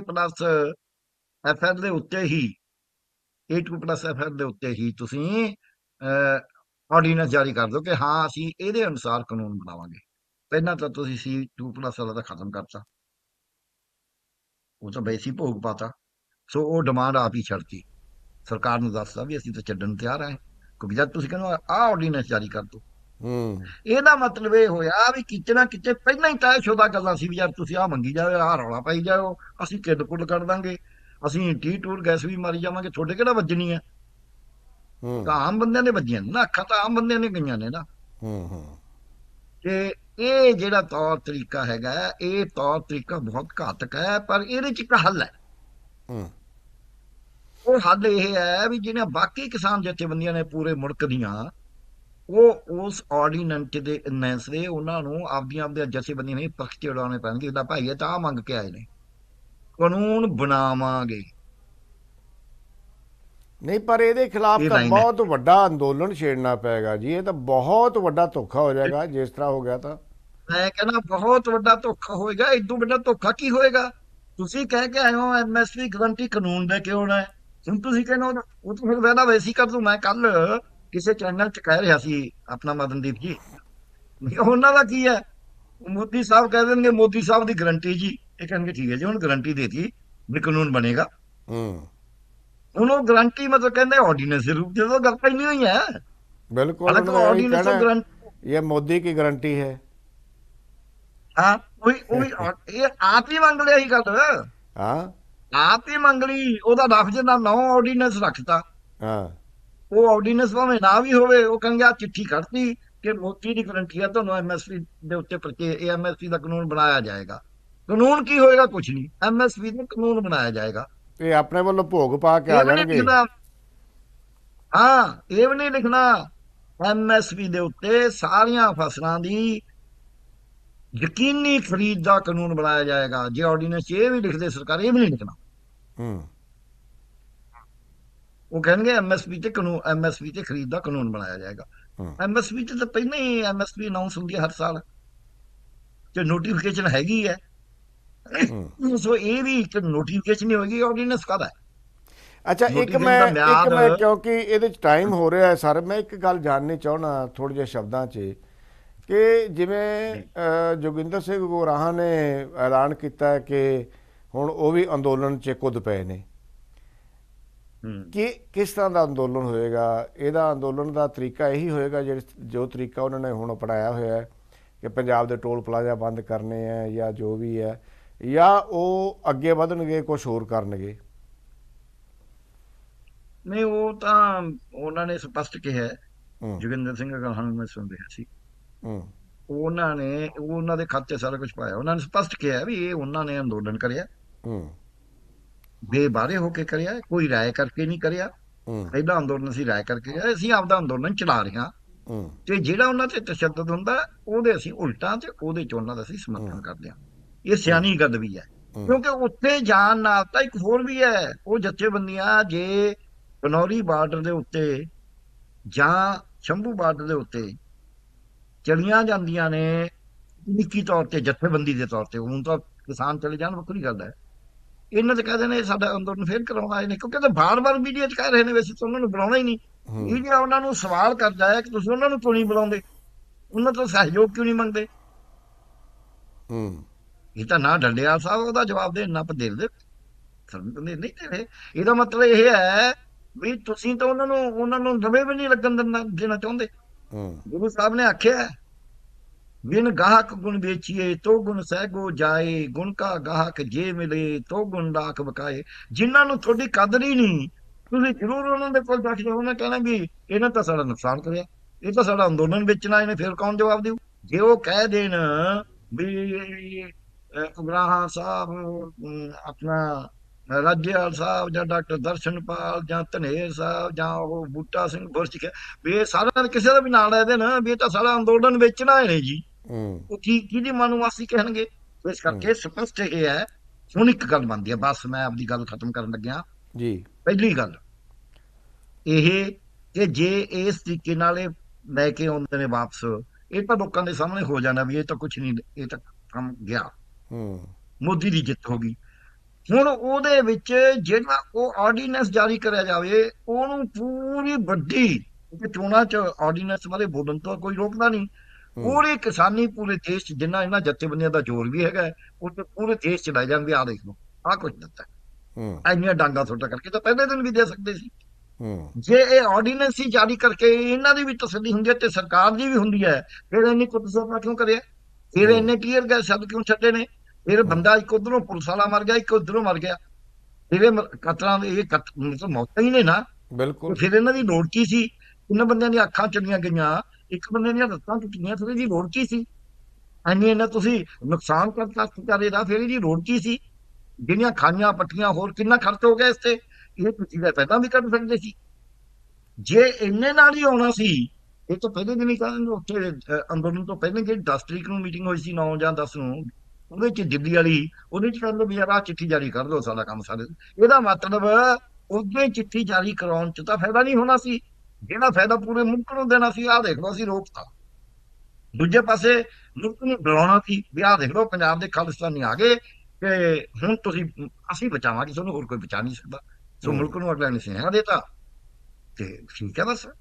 A+FL ਦੇ ਉੱਤੇ ਹੀ, A2+FL ਦੇ ਉੱਤੇ ਹੀ ਤੁਸੀਂ ਆਰਡੀਨੈਂਸ ਜਾਰੀ ਕਰ ਦਿਓ ਕਿ ਹਾਂ ਅਸੀਂ ਇਹਦੇ ਅਨੁਸਾਰ ਕਾਨੂੰਨ ਬਣਾਵਾਂਗੇ। ਪਹਿਲਾਂ ਤਾਂ ਤੁਸੀਂ C2+ ਦਾ ਖਤਮ ਕਰਤਾ, ਉਹ ਤਾਂ ਵੈਸੇ ਹੀ ਭੋਗ ਪਾਤਾ। ਸੋ ਉਹ ਡਿਮਾਂਡ ਆਪ ਹੀ ਛੱਡਤੀ। ਸਰਕਾਰ ਨੂੰ ਦੱਸਦਾ ਵੀ ਅਸੀਂ ਤਾਂ ਛੱਡਣ ਨੂੰ ਤਿਆਰ ਹਾਂ, ਕਿਉਂਕਿ ਜਦ ਤੁਸੀਂ ਕਹਿੰਦੇ ਆਹ ਆਰਡੀਨੈਂਸ ਜਾਰੀ ਕਰ ਦਿਓ, ਇਹਦਾ ਮਤਲਬ ਇਹ ਹੋਇਆ ਵੀ ਕਿਤੇ ਨਾ ਕਿਤੇ ਪਹਿਲਾਂ ਹੀ ਤੈਅਸ਼ੁਦਾ ਗੱਲਾਂ ਸੀ ਵੀ ਯਾਰ ਤੁਸੀਂ ਆਹ ਮੰਗੀ ਜਾਓ, ਆਹ ਰੌਲਾ ਪਾਈ ਜਾਓ, ਅਸੀਂ ਕਿੱਡ ਕੁੱਡ ਕਰ ਦਾਂਗੇ, ਅਸੀਂ ਟੀ ਟੂਰ ਗੈਸ ਵੀ ਮਾਰੀ ਜਾਵਾਂਗੇ, ਤੁਹਾਡੇ ਕਿਹੜਾ ਵੱਜਣੀ ਹੈ। ਤਾਂ ਆਮ ਬੰਦਿਆਂ ਨੇ ਵੱਜੀਆਂ ਨੇ ਨਾ, ਅੱਖਾਂ ਤਾਂ ਆਮ ਬੰਦਿਆਂ ਨੇ ਗਈਆਂ ਨੇ ਨਾ। ਤੇ ਇਹ ਜਿਹੜਾ ਤੌਰ ਤਰੀਕਾ ਹੈਗਾ, ਇਹ ਤੌਰ ਤਰੀਕਾ ਬਹੁਤ ਘਾਤਕ ਹੈ, ਪਰ ਇਹਦੇ ਚ ਇੱਕ ਹੱਲ ਹੈ। ਉਹ ਹੱਲ ਇਹ ਹੈ ਵੀ ਜਿਹੜੀਆਂ ਬਾਕੀ ਕਿਸਾਨ ਜਥੇਬੰਦੀਆਂ ਨੇ ਪੂਰੇ ਮੁਲਕ ਦੀਆਂ, ਉਹ ਉਸ ਆਰਡੀਨੈਂਸ ਦੇ ਉਹਨਾਂ ਨੂੰ ਆਪਦੀਆਂ ਜਥੇਬੰਦੀਆਂ ਨੇ ਪਰਖਤੇ ਉਡਾਉਣੇ ਪੈਣਗੇ। ਇਹਦਾ ਭਾਈ ਇਹ ਤਾਂ ਮੰਗ ਕੇ ਆਏ ਨੇ, ਕਾਨੂੰਨ ਬਣਾਵਾਂਗੇ। ਨਹੀਂ, ਪਰ ਇਹਦੇ ਖਿਲਾਫ ਤਾਂ ਬਹੁਤ ਵੱਡਾ ਅੰਦੋਲਨ ਛੇੜਨਾ ਪਏਗਾ ਜੀ। ਇਹ ਤਾਂ ਬਹੁਤ ਵੱਡਾ ਧੋਖਾ ਹੋ ਜਾਏਗਾ ਜਿਸ ਤਰ੍ਹਾਂ ਹੋ ਗਿਆ। ਤਾਂ ਮੈਂ ਕਹਿੰਦਾ ਬਹੁਤ ਵੱਡਾ ਧੋਖਾ ਹੋਏਗਾ। ਇਦੋਂ ਵੱਡਾ ਧੋਖਾ ਕੀ ਹੋਏਗਾ? ਤੁਸੀਂ ਕਹਿ ਕੇ ਆਏ ਹੋ ਐਮਐਸਪੀ ਗਰੰਟੀ ਕਾਨੂੰਨ ਦੇ ਕੇ ਆਉਣਾ ਹੈ। ਹੁਣ ਤੁਸੀਂ ਕਹਿੰਦੇ ਉਹ ਤਾਂ ਫਿਰ ਵੈਦਾ ਵੈਸੀ ਕਰ ਦੂੰ। ਮੈਂ ਕੱਲ ਕਿਸੇ ਚੈਨਲ 'ਚ ਕਹਿ ਰਿਹਾ ਸੀ ਆਪਣਾ ਮਦਨਦੀਪ ਜੀ, ਉਹਨਾਂ ਦਾ ਕੀ ਹੈ, ਮੋਦੀ ਸਾਹਿਬ ਕਹਿ ਦੇਣਗੇ ਮੋਦੀ ਸਾਹਿਬ ਦੀ ਗਰੰਟੀ ਜੀ, ਇਹ ਕਹਿਣਗੇ ਠੀਕ ਹੈ ਜੀ ਹੁਣ ਗਰੰਟੀ ਦੇਤੀ ਵੀ ਕਾਨੂੰਨ ਬਣੇਗਾ। ਹੁਣ ਉਹ ਗਰੰਟੀ ਮਤਲਬ ਕਹਿੰਦੇ ਆਰਡੀਨੈਂਸ ਦੇ ਰੂਪ ਜਦੋਂ ਗੱਲ ਪਹਿਲੀ ਹੋਈ ਹੈ। बिल्कुल ये मोदी की गारंटी है। हाँ ये आप ही मंग लिया ही गल। हाँ आप ही मंग ली, ਉਹਦਾ ਲਫ਼ਜ਼ ਦਾ ਨੌ ਆਰਡੀਨੈਂਸ ਰੱਖਤਾ। ਹਾਂ ਉਹ ਆਰਡੀਨੈਂਸ ਭਾਵੇਂ ਨਾ ਵੀ ਹੋਵੇ, ਉਹ ਕਹਿੰਦੇ ਆ ਚਿੱਠੀ ਕੱਢਤੀ ਕਿ ਮੋਦੀ ਦੀ ਗਰੰਟੀ ਹੈ ਤੁਹਾਨੂੰ ਐਮਐਸਪੀ ਦੇ ਉੱਤੇ ਐਮਐਸਪੀ ਦਾ ਕਾਨੂੰਨ ਬਣਾਇਆ ਜਾਏਗਾ। ਕਾਨੂੰਨ ਕੀ ਹੋਏਗਾ? ਕੁਝ ਨਹੀਂ, ਐਮਐਸਪੀ ਦਾ ਕਾਨੂੰਨ ਬਣਾਇਆ ਜਾਏਗਾ। ਤੇ ਆਪਣੇ ਵੱਲੋਂ ਭੋਗ ਪਾ ਕੇ ਆ ਜਾਣਗੇ। ਹਾਂ ਇਹ ਵੀ ਨਹੀਂ ਲਿਖਣਾ ਐਮਐਸਪੀ ਦੇ ਉੱਤੇ ਸਾਰੀਆਂ ਫਸਲਾਂ ਦੀ ਯਕੀਨੀ ਖਰੀਦ ਦਾ ਕਾਨੂੰਨ ਬਣਾਇਆ ਜਾਏਗਾ। ਜੇ ਆਰਡੀਨੈਂਸ ਇਹ ਵੀ ਲਿਖਦੇ ਸਰਕਾਰ, ਇਹ ਵੀ ਨਹੀਂ ਲਿਖਣਾ। ਉਹ ਕਹਿਣਗੇ ਐਮਐਸਪੀ ਤੇ ਕਾਨੂੰਨ, ਐਮਐਸਪੀ ਤੇ ਖਰੀਦ ਦਾ ਕਾਨੂੰਨ ਬਣਾਇਆ ਜਾਏਗਾ। ਐਮਐਸਪੀ ਤੇ ਤਾਂ ਪਹਿਲਾਂ ਹੀ ਐਮਐਸਪੀ ਅਨਾਉਂਸ ਹੁੰਦੀ ਹੈ ਹਰ ਸਾਲ, ਤੇ ਨੋਟੀਫਿਕੇਸ਼ਨ ਹੈਗੀ ਹੈ। ਸੋ ਇਹ ਵੀ ਇੱਕ ਨੋਟੀਫਿਕੇਸ਼ਨ ਨਹੀਂ ਹੋਏਗੀ, ਆਰਡੀਨੈਂਸ ਕਾਹਦਾ ਹੈ। ਅੱਛਾ ਇੱਕ ਮੈਂ ਕਿਉਂਕਿ ਇਹਦੇ ਚ ਟਾਈਮ ਹੋ ਰਿਹਾ ਹੈ ਸਰ, ਮੈਂ ਇੱਕ ਗੱਲ ਜਾਣਨੀ ਚਾਹੁੰਦਾ ਥੋੜ੍ਹੇ ਜਿਹੇ ਸ਼ਬਦਾਂ 'ਚ ਕਿ ਜਿਵੇਂ ਜੋਗਿੰਦਰ ਸਿੰਘ ਗੋਰਾਹਾਂ ਨੇ ਐਲਾਨ ਕੀਤਾ ਕਿ ਹੁਣ ਉਹ ਵੀ ਅੰਦੋਲਨ 'ਚ ਕੁੱਦ ਪਏ ਨੇ, ਕਿ ਕਿਸ ਤਰ੍ਹਾਂ ਦਾ ਅੰਦੋਲਨ ਹੋਏਗਾ? ਇਹਦਾ ਅੰਦੋਲਨ ਦਾ ਤਰੀਕਾ ਇਹੀ ਹੋਏਗਾ ਜੋ ਤਰੀਕਾ ਉਹਨਾਂ ਨੇ ਹੁਣ ਅਪਣਾਇਆ ਹੋਇਆ ਹੈ ਕਿ ਪੰਜਾਬ ਦੇ ਟੋਲ ਪਲਾਜ਼ਾ ਬੰਦ ਕਰਨੇ ਹੈ ਜਾਂ ਜੋ ਵੀ ਹੈ, ਜਾਂ ਉਹ ਅੱਗੇ ਵਧਣਗੇ ਕੁਛ ਹੋਰ ਕਰਨਗੇ? ਨਹੀਂ, ਉਹ ਤਾਂ ਉਹਨਾਂ ਨੇ ਸਪਸ਼ਟ ਕਿਹਾ, ਜੋਗਿੰਦਰ ਸਿੰਘ ਗੋਰਾਹਾਂ ਨੂੰ ਮੈਂ ਸੁਣ ਰਿਹਾ ਸੀ, ਉਹਨਾਂ ਨੇ ਉਹਨਾਂ ਦੇ ਖਾਤੇ ਸਾਰਾ ਕੁਝ ਪਾਇਆ। ਉਹਨਾਂ ਨੇ ਸਪਸ਼ਟ ਕਿਹਾ ਵੀ ਇਹ ਉਹਨਾਂ ਨੇ ਅੰਦੋਲਨ ਕਰਿਆ, ਬੇਬਾਰੇ ਹੋ ਕੇ ਕਰਿਆ, ਕੋਈ ਰਾਏ ਕਰਕੇ ਨਹੀਂ ਕਰਿਆ। ਪਹਿਲਾ ਅੰਦੋਲਨ ਅਸੀਂ ਰਾਏ ਕਰਕੇ ਕਰਿਆ, ਅਸੀਂ ਆਪਦਾ ਅੰਦੋਲਨ ਚਲਾ ਰਹੇ ਹਾਂ, ਤੇ ਜਿਹੜਾ ਉਹਨਾਂ ਤੇ ਤਸ਼ੱਦਦ ਹੁੰਦਾ ਉਹਦੇ ਅਸੀਂ ਉਲਟਾਂ ਤੇ ਉਹਦੇ ਚ ਉਹਨਾਂ ਦਾ ਅਸੀਂ ਸਮਰਥਨ ਕਰਦੇ ਹਾਂ। ਇਹ ਸਿਆਣੀ ਗੱਲ ਵੀ ਹੈ, ਕਿਉਂਕਿ ਉੱਥੇ ਜਾਣ ਨਾਲ ਤਾਂ ਇੱਕ ਹੋਰ ਵੀ ਹੈ, ਉਹ ਜਥੇਬੰਦੀਆਂ ਜੇ ਬਨੌਰੀ ਬਾਰਡਰ ਦੇ ਉੱਤੇ ਜਾਂ ਸ਼ੰਭੂ ਬਾਰਡਰ ਦੇ ਉੱਤੇ ਚਲੀਆਂ ਜਾਂਦੀਆਂ ਨੇ ਤਕਨੀਕੀ ਤੌਰ ਤੇ, ਜਥੇਬੰਦੀ ਦੇ ਤੌਰ ਤੇ, ਹੁਣ ਤਾਂ ਕਿਸਾਨ ਚਲੇ ਜਾਣ ਵੱਖਰੀ ਗੱਲ ਹੈ। ਇਹਨਾਂ ਤੇ ਕਹਿੰਦੇ ਨੇ ਸਾਡਾ ਅੰਦੋਲਨ ਫੇਰ ਕਰਾਉਣਾ ਆਏ ਨੇ, ਕਿਉਂਕਿ ਬਾਰ-ਬਾਰ ਮੀਡੀਆ 'ਚ ਕਹਿ ਰਹੇ ਨੇ ਵੈਸੇ ਤਾਂ ਉਹਨਾਂ ਨੂੰ ਬੁਲਾਉਣਾ ਹੀ ਨਹੀਂ। ਇਹ ਜਿਹੜਾ ਉਹਨਾਂ ਨੂੰ ਸਵਾਲ ਕਰਦਾ ਹੈ ਕਿ ਤੁਸੀਂ ਉਹਨਾਂ ਨੂੰ ਕਿਉਂ ਨਹੀਂ ਬੁਲਾਉਂਦੇ, ਉਹਨਾਂ ਤੋਂ ਸਹਿਯੋਗ ਕਿਉਂ ਨਹੀਂ ਮੰਗਦੇ, ਇਹ ਤਾਂ ਨਾ ਡੰਡੇਵਾਲ ਸਾਹਿਬ ਉਹਦਾ ਜਵਾਬ ਦੇ, ਨਾ ਪਦੇਰ ਦੇ ਨਹੀਂ ਦੇ ਰਹੇ। ਇਹਦਾ ਮਤਲਬ ਇਹ ਹੈ ਵੀ ਤੁਸੀਂ ਤਾਂ ਉਹਨਾਂ ਨੂੰ ਨਵੇਂ ਵੀ ਨਹੀਂ ਲੱਗਣ ਦੇਣਾ ਚਾਹੁੰਦੇ। ਗੁਰੂ ਸਾਹਿਬ ਨੇ ਆਖਿਆ बिन गाहक गुण बेचिए तो गुण सहगो जाए, गुण का गाहक जे मिले तो गुण लाख बकाए। जिन्हां नूं थोड़ी कदर ही नहीं, ਤੁਸੀਂ ਜ਼ਰੂਰ ਉਹਨਾਂ ਦੇ ਕੋਲ ਬੈਠ ਜਾਓ, ਉਹਨੇ ਕਹਿਣਾ ਵੀ ਇਹਨਾਂ ਤਾਂ ਸਾਡਾ ਨੁਕਸਾਨ ਕਰਿਆ, ਇਹ ਤਾਂ ਸਾਡਾ ਅੰਦੋਲਨ ਵੇਚਣਾ ਇਹਨੇ, ਫਿਰ ਕੌਣ ਜਵਾਬ ਦਿਓ? ਜੇ ਉਹ ਕਹਿ ਦੇਣ ਵੀ ਉਗਰਾਹਾਂ ਸਾਹਿਬ, ਆਪਣਾ ਰਾਜੇਵਾਲ ਸਾਹਿਬ, ਜਾਂ ਡਾਕਟਰ ਦਰਸ਼ਨਪਾਲ, ਜਾਂ ਧਨੇਰ ਸਾਹਿਬ, ਜਾਂ ਉਹ ਬੂਟਾ ਸਿੰਘ ਬੁਰਸ਼, ਵੀ ਇਹ ਸਾਰਿਆਂ ਕਿਸੇ ਦਾ ਵੀ ਨਾਂ ਲੈ ਦੇਣ ਵੀ ਇਹ ਤਾਂ ਸਾਡਾ ਅੰਦੋਲਨ ਵੇਚਣਾ ਇਹਨੇ ਜੀ, ਉਹ ਕਿਹਦੀ ਮਨੋਵਾਸੀ ਕਹਿਣਗੇ? ਇਸ ਕਰਕੇ ਸਪਸ਼ਟ ਇਹ ਹੈ। ਹੁਣ ਇੱਕ ਗੱਲ ਬਣਦੀ ਹੈ, ਬਸ ਮੈਂ ਆਪਦੀ ਗੱਲ ਖਤਮ ਕਰਨ ਲੱਗਿਆ ਜੀ। ਪਹਿਲੀ ਗੱਲ ਇਹ ਕਿ ਜੇ ਇਸ ਤਰੀਕੇ ਨਾਲ ਇਹ ਲੈ ਕੇ ਆਉਂਦੇ ਨੇ ਵਾਪਸ, ਇਹ ਤਾਂ ਲੋਕਾਂ ਦੇ ਸਾਹਮਣੇ ਹੋ ਜਾਣਾ ਵੀ ਇਹ ਤਾਂ ਕੁਛ ਨਹੀਂ, ਇਹ ਤਾਂ ਕੰਮ ਗਿਆ, ਮੋਦੀ ਦੀ ਜਿੱਤ ਹੋ ਗਈ। ਹੁਣ ਉਹਦੇ ਵਿੱਚ ਜਿਹੜਾ ਉਹ ਆਰਡੀਨੈਂਸ ਜਾਰੀ ਕਰਿਆ ਜਾਵੇ, ਉਹਨੂੰ ਪੂਰੀ ਵੱਡੀ, ਚੋਣਾਂ 'ਚ ਆਰਡੀਨੈਂਸ ਬਾਰੇ ਬੋਲਣ ਤੋਂ ਕੋਈ ਰੋਕਦਾ ਨਹੀਂ। ਪੂਰੀ ਕਿਸਾਨੀ ਪੂਰੇ ਦੇਸ਼ 'ਚ ਜਿੰਨਾ ਇਹਨਾਂ ਜਥੇਬੰਦੀਆਂ ਦਾ ਜ਼ੋਰ ਵੀ ਹੈਗਾ, ਉਹ ਤੇ ਪੂਰੇ ਦੇਸ਼ 'ਚ ਲੈ ਜਾਣਗੇ। ਆਹ ਦੇਖ ਲਓ, ਆਹ ਕੁਝ ਦਿੱਤਾ, ਇੰਨੀਆਂ ਡਾਂਗਾ ਤੁਹਾਡਾ ਕਰਕੇ ਤਾਂ ਪਹਿਲੇ ਦਿਨ ਵੀ ਦੇ ਸਕਦੇ ਸੀ। ਜੇ ਇਹ ਆਰਡੀਨੈਂਸ ਹੀ ਜਾਰੀ ਕਰਕੇ ਇਹਨਾਂ ਦੀ ਵੀ ਤਸੱਲੀ ਹੁੰਦੀ ਹੈ ਤੇ ਸਰਕਾਰ ਦੀ ਵੀ ਹੁੰਦੀ ਹੈ, ਫਿਰ ਇੰਨੀ ਕੁੱਟਸੋਪਾ ਕਿਉਂ ਕਰਿਆ? ਫਿਰ ਇੰਨੇ ਟੀਅਰ ਗੈਸ ਸ਼ਬਦ ਕਿਉਂ ਛੱਡੇ ਨੇ? ਫਿਰ ਬੰਦਾ ਇੱਕ ਉਧਰੋਂ ਪੁਲਿਸ ਵਾਲਾ ਮਰ ਗਿਆ, ਇੱਕ ਉਧਰੋਂ ਮਰ ਗਿਆ। ਫਿਰ ਕਤਲਾਂ ਦੇ ਇਹ ਮਤਲਬ ਮੌਤਾਂ ਹੀ ਨੇ ਨਾ। ਬਿਲਕੁਲ। ਫਿਰ ਇਹਨਾਂ ਦੀ ਲੋੜ ਕੀ ਸੀ? ਇਹਨਾਂ ਬੰਦਿਆਂ ਦੀਆਂ ਅੱਖਾਂ ਚਲੀਆਂ ਗਈਆਂ, ਇੱਕ ਬੰਦੇ ਦੀਆਂ ਲੱਤਾਂ ਟੁੱਟੀਆਂ, ਫਿਰ ਇਹਦੀ ਲੋੜ ਕੀ ਸੀ? ਐਨੀ ਇਹਨਾਂ ਤੁਸੀਂ ਨੁਕਸਾਨ ਕਰਤਾ ਵਿਚਾਰੇ ਦਾ, ਫਿਰ ਇਹਦੀ ਲੋੜ ਕੀ ਸੀ? ਜਿਹੜੀਆਂ ਖਾਈਆਂ ਪੱਟੀਆਂ, ਹੋਰ ਕਿੰਨਾ ਖਰਚ ਹੋ ਗਿਆ ਇਸ ਤੇ? ਇਹ ਤੁਸੀਂ ਤਾਂ ਪਹਿਲਾਂ ਵੀ ਕਰ ਸਕਦੇ ਸੀ ਜੇ ਇੰਨੇ ਨਾਲ ਹੀ ਆਉਣਾ ਸੀ। ਇਹ ਤਾਂ ਪਹਿਲੇ ਦਿਨ ਹੀ ਕਹਿੰਦੇ ਉੱਥੇ ਅੰਦੋਲਨ ਤੋਂ ਪਹਿਲਾਂ ਜਿਹੜੀ 10 ਤਰੀਕ ਨੂੰ ਮੀਟਿੰਗ ਹੋਈ ਸੀ, 9 ਜਾਂ 10 ਨੂੰ, ਉਹਦੇ ਚ ਦਿੱਲੀ ਵਾਲੀ, ਉਹਦੇ ਚ ਕਹਿੰਦੇ ਵੀ ਯਾਰ ਆਹ ਚਿੱਠੀ ਜਾਰੀ ਕਰ ਦਿਓ, ਸਾਡਾ ਕੰਮ ਸਾਰੇ। ਇਹਦਾ ਮਤਲਬ ਉਹਦੇ ਚਿੱਠੀ ਜਾਰੀ ਕਰਾਉਣ ਚ ਤਾਂ ਫਾਇਦਾ ਨਹੀਂ ਹੋਣਾ ਸੀ, ਜਿਹੜਾ ਫਾਇਦਾ ਪੂਰੇ ਮੁਲਕ ਨੂੰ ਦੇਣਾ ਸੀ, ਆਹ ਦੇਖ ਲਓ ਅਸੀਂ ਰੋਕਤਾ। ਦੂਜੇ ਪਾਸੇ ਮੁਲਕ ਨੂੰ ਡਰਾਉਣਾ ਸੀ ਵੀ ਆਹ ਦੇਖ ਲਓ ਪੰਜਾਬ ਦੇ ਖਾਲਿਸਤਾਨੀ ਆ ਗਏ ਤੇ ਹੁਣ ਤੁਸੀਂ, ਅਸੀਂ ਬਚਾਵਾਂਗੇ ਤੁਹਾਨੂੰ, ਹੋਰ ਕੋਈ ਬਚਾ ਨਹੀਂ ਸਕਦਾ। ਸੋ ਮੁਲਕ ਨੂੰ ਅਗਲਾ ਨੇ ਸੁਨੇਹਾ ਦੇਤਾ ਤੇ ਠੀਕ ਹੈ ਬਸ।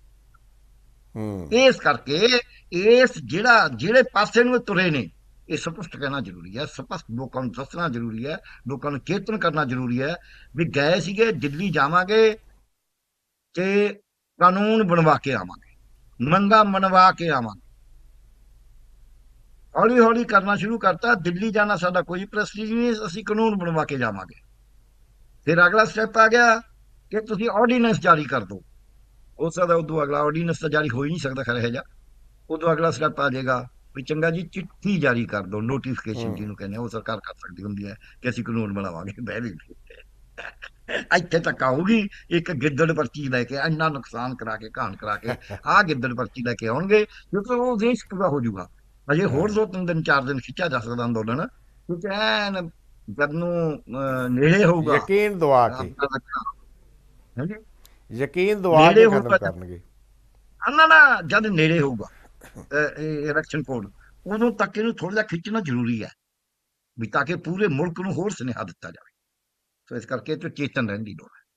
ਇਸ ਕਰਕੇ ਇਸ ਜਿਹੜੇ ਪਾਸੇ ਨੂੰ ਇਹ ਤੁਰੇ ਨੇ, ਇਹ ਸਪਸ਼ਟ ਕਹਿਣਾ ਜ਼ਰੂਰੀ ਹੈ, ਸਪਸ਼ਟ ਲੋਕਾਂ ਨੂੰ ਦੱਸਣਾ ਜ਼ਰੂਰੀ ਹੈ, ਲੋਕਾਂ ਨੂੰ ਚੇਤਨ ਕਰਨਾ ਜ਼ਰੂਰੀ ਹੈ ਵੀ ਗਏ ਸੀਗੇ ਦਿੱਲੀ, ਜਾਵਾਂਗੇ ਤੇ ਕਾਨੂੰਨ ਬਣਵਾ ਕੇ ਆਵਾਂਗੇ, ਮੰਗਾਂ ਮਨਵਾ ਕੇ ਆਵਾਂਗੇ। ਹੌਲੀ ਹੌਲੀ ਕਰਨਾ ਸ਼ੁਰੂ ਕਰਤਾ, ਦਿੱਲੀ ਜਾਣਾ ਸਾਡਾ ਕੋਈ ਪ੍ਰੈਸਟੀਜ ਨਹੀਂ, ਅਸੀਂ ਕਾਨੂੰਨ ਬਣਵਾ ਕੇ ਜਾਵਾਂਗੇ। ਫਿਰ ਅਗਲਾ ਸਟੈਪ ਆ ਗਿਆ ਕਿ ਤੁਸੀਂ ਆਰਡੀਨੈਂਸ ਜਾਰੀ ਕਰ ਦਿਓ। ਹੋ ਸਕਦਾ ਉਦੋਂ ਅਗਲਾ ਆਰਡੀਨੈਂਸ ਤਾਂ ਜਾਰੀ ਹੋ ਹੀ ਨਹੀਂ ਸਕਦਾ ਖਰੇ ਹੈ ਜਾ, ਉਦੋਂ ਅਗਲਾ ਸਟੈਪ ਆ ਜਾਏਗਾ ਵੀ ਚੰਗਾ ਜੀ ਚਿੱਠੀ ਜਾਰੀ ਕਰ ਦਿਓ, ਨੋਟੀਫਿਕੇਸ਼ਨ ਜਿਹਨੂੰ ਕਹਿੰਦੇ ਆ, ਉਹ ਸਰਕਾਰ ਕਰ ਸਕਦੀ ਹੁੰਦੀ ਹੈ ਕਿ ਅਸੀਂ ਕਾਨੂੰਨ ਬਣਾਵਾਂਗੇ। ਵੈਰੀ ਇੱਥੇ ਤੱਕ ਆਊਗੀ ਇੱਕ ਗਿੱਦੜ ਪਰਚੀ ਲੈ ਕੇ, ਇੰਨਾ ਨੁਕਸਾਨ ਕਰਾ ਕੇ, ਘਾਣ ਕਰਾ ਕੇ, ਆਹ ਗਿੱਦੜ ਪਰਚੀ ਲੈ ਕੇ ਆਉਣਗੇ, ਕਿਉਂਕਿ ਉਹ ਦੇਸ਼ ਪੂਰਾ ਹੋ ਜਾਊਗਾ। ਅਜੇ ਹੋਰ 2-3 ਦਿਨ 4 ਦਿਨ ਖਿੱਚਿਆ ਜਾ ਸਕਦਾ ਅੰਦੋਲਨ, ਕਿਉਂਕਿ ਐਨ ਜਦ ਨੂੰ ਨੇੜੇ ਹੋਊਗਾ, ਯਕੀਨ ਦਵਾ ਕੇ, ਹਾਂਜੀ ਯਕੀਨ ਦਵਾ ਕੇ ਖਤਮ ਕਰਨਗੇ। ਨਾ ਜਦ ਨੇੜੇ ਹੋਊਗਾ ਇਲੈਕਸ਼ਨ ਕੋਡ, ਉਦੋਂ ਤੱਕ ਇਹਨੂੰ ਥੋੜਾ ਜਿਹਾ ਖਿੱਚਣਾ ਜ਼ਰੂਰੀ ਹੈ ਵੀ ਤਾਂ ਕਿ ਪੂਰੇ ਮੁਲਕ ਨੂੰ ਹੋਰ ਸੁਨੇਹਾ ਦਿੱਤਾ ਜਾਵੇ। ਸੋ ਇਸ ਕਰਕੇ ਇਹ ਚੇਤਨ ਰਹਿਣ ਦੀ ਲੋੜ ਹੈ।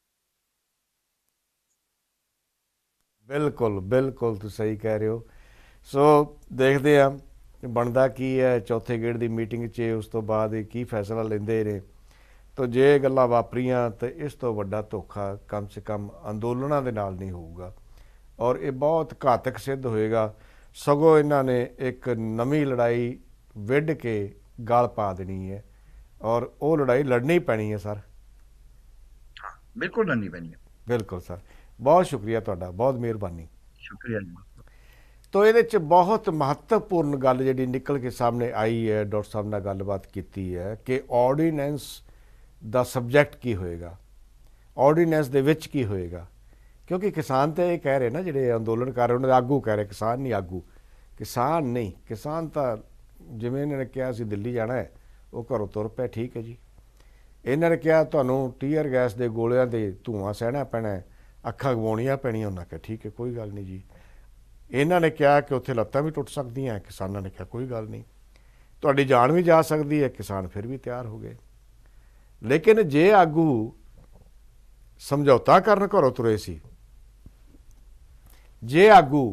ਬਿਲਕੁਲ ਬਿਲਕੁਲ, ਤੁਸੀਂ ਸਹੀ ਕਹਿ ਰਹੇ ਹੋ। ਸੋ ਦੇਖਦੇ ਆ ਬਣਦਾ ਕੀ ਹੈ ਚੌਥੇ ਗੇੜ ਦੀ ਮੀਟਿੰਗ 'ਚ, ਉਸ ਤੋਂ ਬਾਅਦ ਇਹ ਕੀ ਫੈਸਲਾ ਲੈਂਦੇ ਨੇ। ਤਾਂ ਜੇ ਗੱਲਾਂ ਵਾਪਰੀਆਂ ਤਾਂ ਇਸ ਤੋਂ ਵੱਡਾ ਧੋਖਾ ਕਮ ਸੇ ਕਮ ਅੰਦੋਲਨਾਂ ਦੇ ਨਾਲ ਨਹੀਂ ਹੋਊਗਾ, ਔਰ ਇਹ ਬਹੁਤ ਘਾਤਕ ਸਿੱਧ ਹੋਏਗਾ। ਸਗੋਂ ਇਹਨਾਂ ਨੇ ਇੱਕ ਨਵੀਂ ਲੜਾਈ ਵਿੱਢ ਕੇ ਗਲ ਪਾ ਦੇਣੀ ਹੈ, ਔਰ ਉਹ ਲੜਾਈ ਲੜਨੀ ਪੈਣੀ ਹੈ ਸਰ। ਬਿਲਕੁਲ ਲੜਨੀ ਪੈਣੀ ਹੈ। ਬਿਲਕੁਲ ਸਰ, ਬਹੁਤ ਸ਼ੁਕਰੀਆ ਤੁਹਾਡਾ, ਬਹੁਤ ਮਿਹਰਬਾਨੀ। ਸ਼ੁਕਰੀਆ ਜੀ। ਤੋ ਇਹਦੇ 'ਚ ਬਹੁਤ ਮਹੱਤਵਪੂਰਨ ਗੱਲ ਜਿਹੜੀ ਨਿਕਲ ਕੇ ਸਾਹਮਣੇ ਆਈ ਹੈ, ਡਾਕਟਰ ਸਾਹਿਬ ਨਾਲ ਗੱਲਬਾਤ ਕੀਤੀ ਹੈ ਕਿ ਆਰਡੀਨੈਂਸ ਦਾ ਸਬਜੈਕਟ ਕੀ ਹੋਏਗਾ, ਆਰਡੀਨੈਂਸ ਦੇ ਵਿੱਚ ਕੀ ਹੋਏਗਾ। ਕਿਉਂਕਿ ਕਿਸਾਨ ਤਾਂ ਇਹ ਕਹਿ ਰਹੇ ਨਾ, ਜਿਹੜੇ ਅੰਦੋਲਨ ਕਰ ਰਹੇ ਉਹਨਾਂ ਦੇ ਆਗੂ ਕਹਿ ਰਹੇ, ਕਿਸਾਨ ਨਹੀਂ ਆਗੂ। ਕਿਸਾਨ ਨਹੀਂ, ਕਿਸਾਨ ਤਾਂ ਜਿਵੇਂ ਇਹਨਾਂ ਨੇ ਕਿਹਾ ਅਸੀਂ ਦਿੱਲੀ ਜਾਣਾ ਹੈ, ਉਹ ਘਰੋਂ ਤੁਰ ਪਏ, ਠੀਕ ਹੈ ਜੀ। ਇਹਨਾਂ ਨੇ ਕਿਹਾ ਤੁਹਾਨੂੰ ਟੀਅਰ ਗੈਸ ਦੇ ਗੋਲਿਆਂ ਦੇ ਧੂੰਆਂ ਸਹਿਣਾ ਪੈਣਾ, ਅੱਖਾਂ ਗਵਾਉਣੀਆਂ ਪੈਣੀਆਂ, ਉਹਨਾਂ ਕਿਹਾ ਠੀਕ ਹੈ ਕੋਈ ਗੱਲ ਨਹੀਂ ਜੀ। ਇਹਨਾਂ ਨੇ ਕਿਹਾ ਕਿ ਉੱਥੇ ਲੱਤਾਂ ਵੀ ਟੁੱਟ ਸਕਦੀਆਂ, ਕਿਸਾਨਾਂ ਨੇ ਕਿਹਾ ਕੋਈ ਗੱਲ ਨਹੀਂ, ਤੁਹਾਡੀ ਜਾਨ ਵੀ ਜਾ ਸਕਦੀ ਹੈ। ਕਿਸਾਨ ਫਿਰ ਵੀ ਤਿਆਰ ਹੋ ਗਏ। ਲੇਕਿਨ ਜੇ ਆਗੂ ਸਮਝੌਤਾ ਕਰਨ ਘਰੋਂ ਤੁਰੇ ਸੀ, ਜੇ ਆਗੂ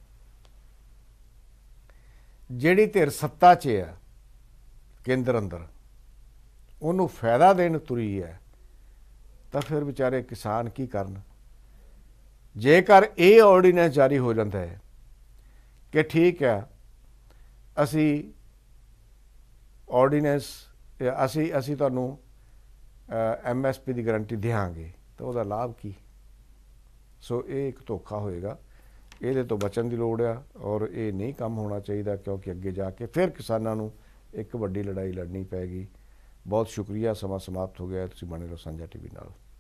ਜਿਹੜੀ ਧਿਰ ਸੱਤਾ 'ਚ ਹੈ ਕੇਂਦਰ ਅੰਦਰ, ਉਹਨੂੰ ਫਾਇਦਾ ਦੇਣ ਤੁਰੀ ਹੈ, ਤਾਂ ਫਿਰ ਵਿਚਾਰੇ ਕਿਸਾਨ ਕੀ ਕਰਨ। ਜੇਕਰ ਇਹ ਆਰਡੀਨੈਂਸ ਜਾਰੀ ਹੋ ਜਾਂਦਾ ਹੈ ਕਿ ਠੀਕ ਹੈ ਅਸੀਂ ਆਰਡੀਨੈਂਸ, ਅਸੀਂ ਤੁਹਾਨੂੰ MSP ਦੀ ਗਰੰਟੀ ਦਿਆਂਗੇ, ਤਾਂ ਉਹਦਾ ਲਾਭ ਕੀ। ਸੋ ਇਹ ਇੱਕ ਧੋਖਾ ਹੋਏਗਾ, ਇਹਦੇ ਤੋਂ ਬਚਣ ਦੀ ਲੋੜ ਆ, ਔਰ ਇਹ ਨਹੀਂ ਕੰਮ ਹੋਣਾ ਚਾਹੀਦਾ, ਕਿਉਂਕਿ ਅੱਗੇ ਜਾ ਕੇ ਫਿਰ ਕਿਸਾਨਾਂ ਨੂੰ ਇੱਕ ਵੱਡੀ ਲੜਾਈ ਲੜਨੀ ਪੈਗੀ। ਬਹੁਤ ਸ਼ੁਕਰੀਆ, ਸਮਾਂ ਸਮਾਪਤ ਹੋ ਗਿਆ। ਤੁਸੀਂ ਬਣੇ ਰਹੋ ਸਾਂਝਾ TV ਨਾਲ।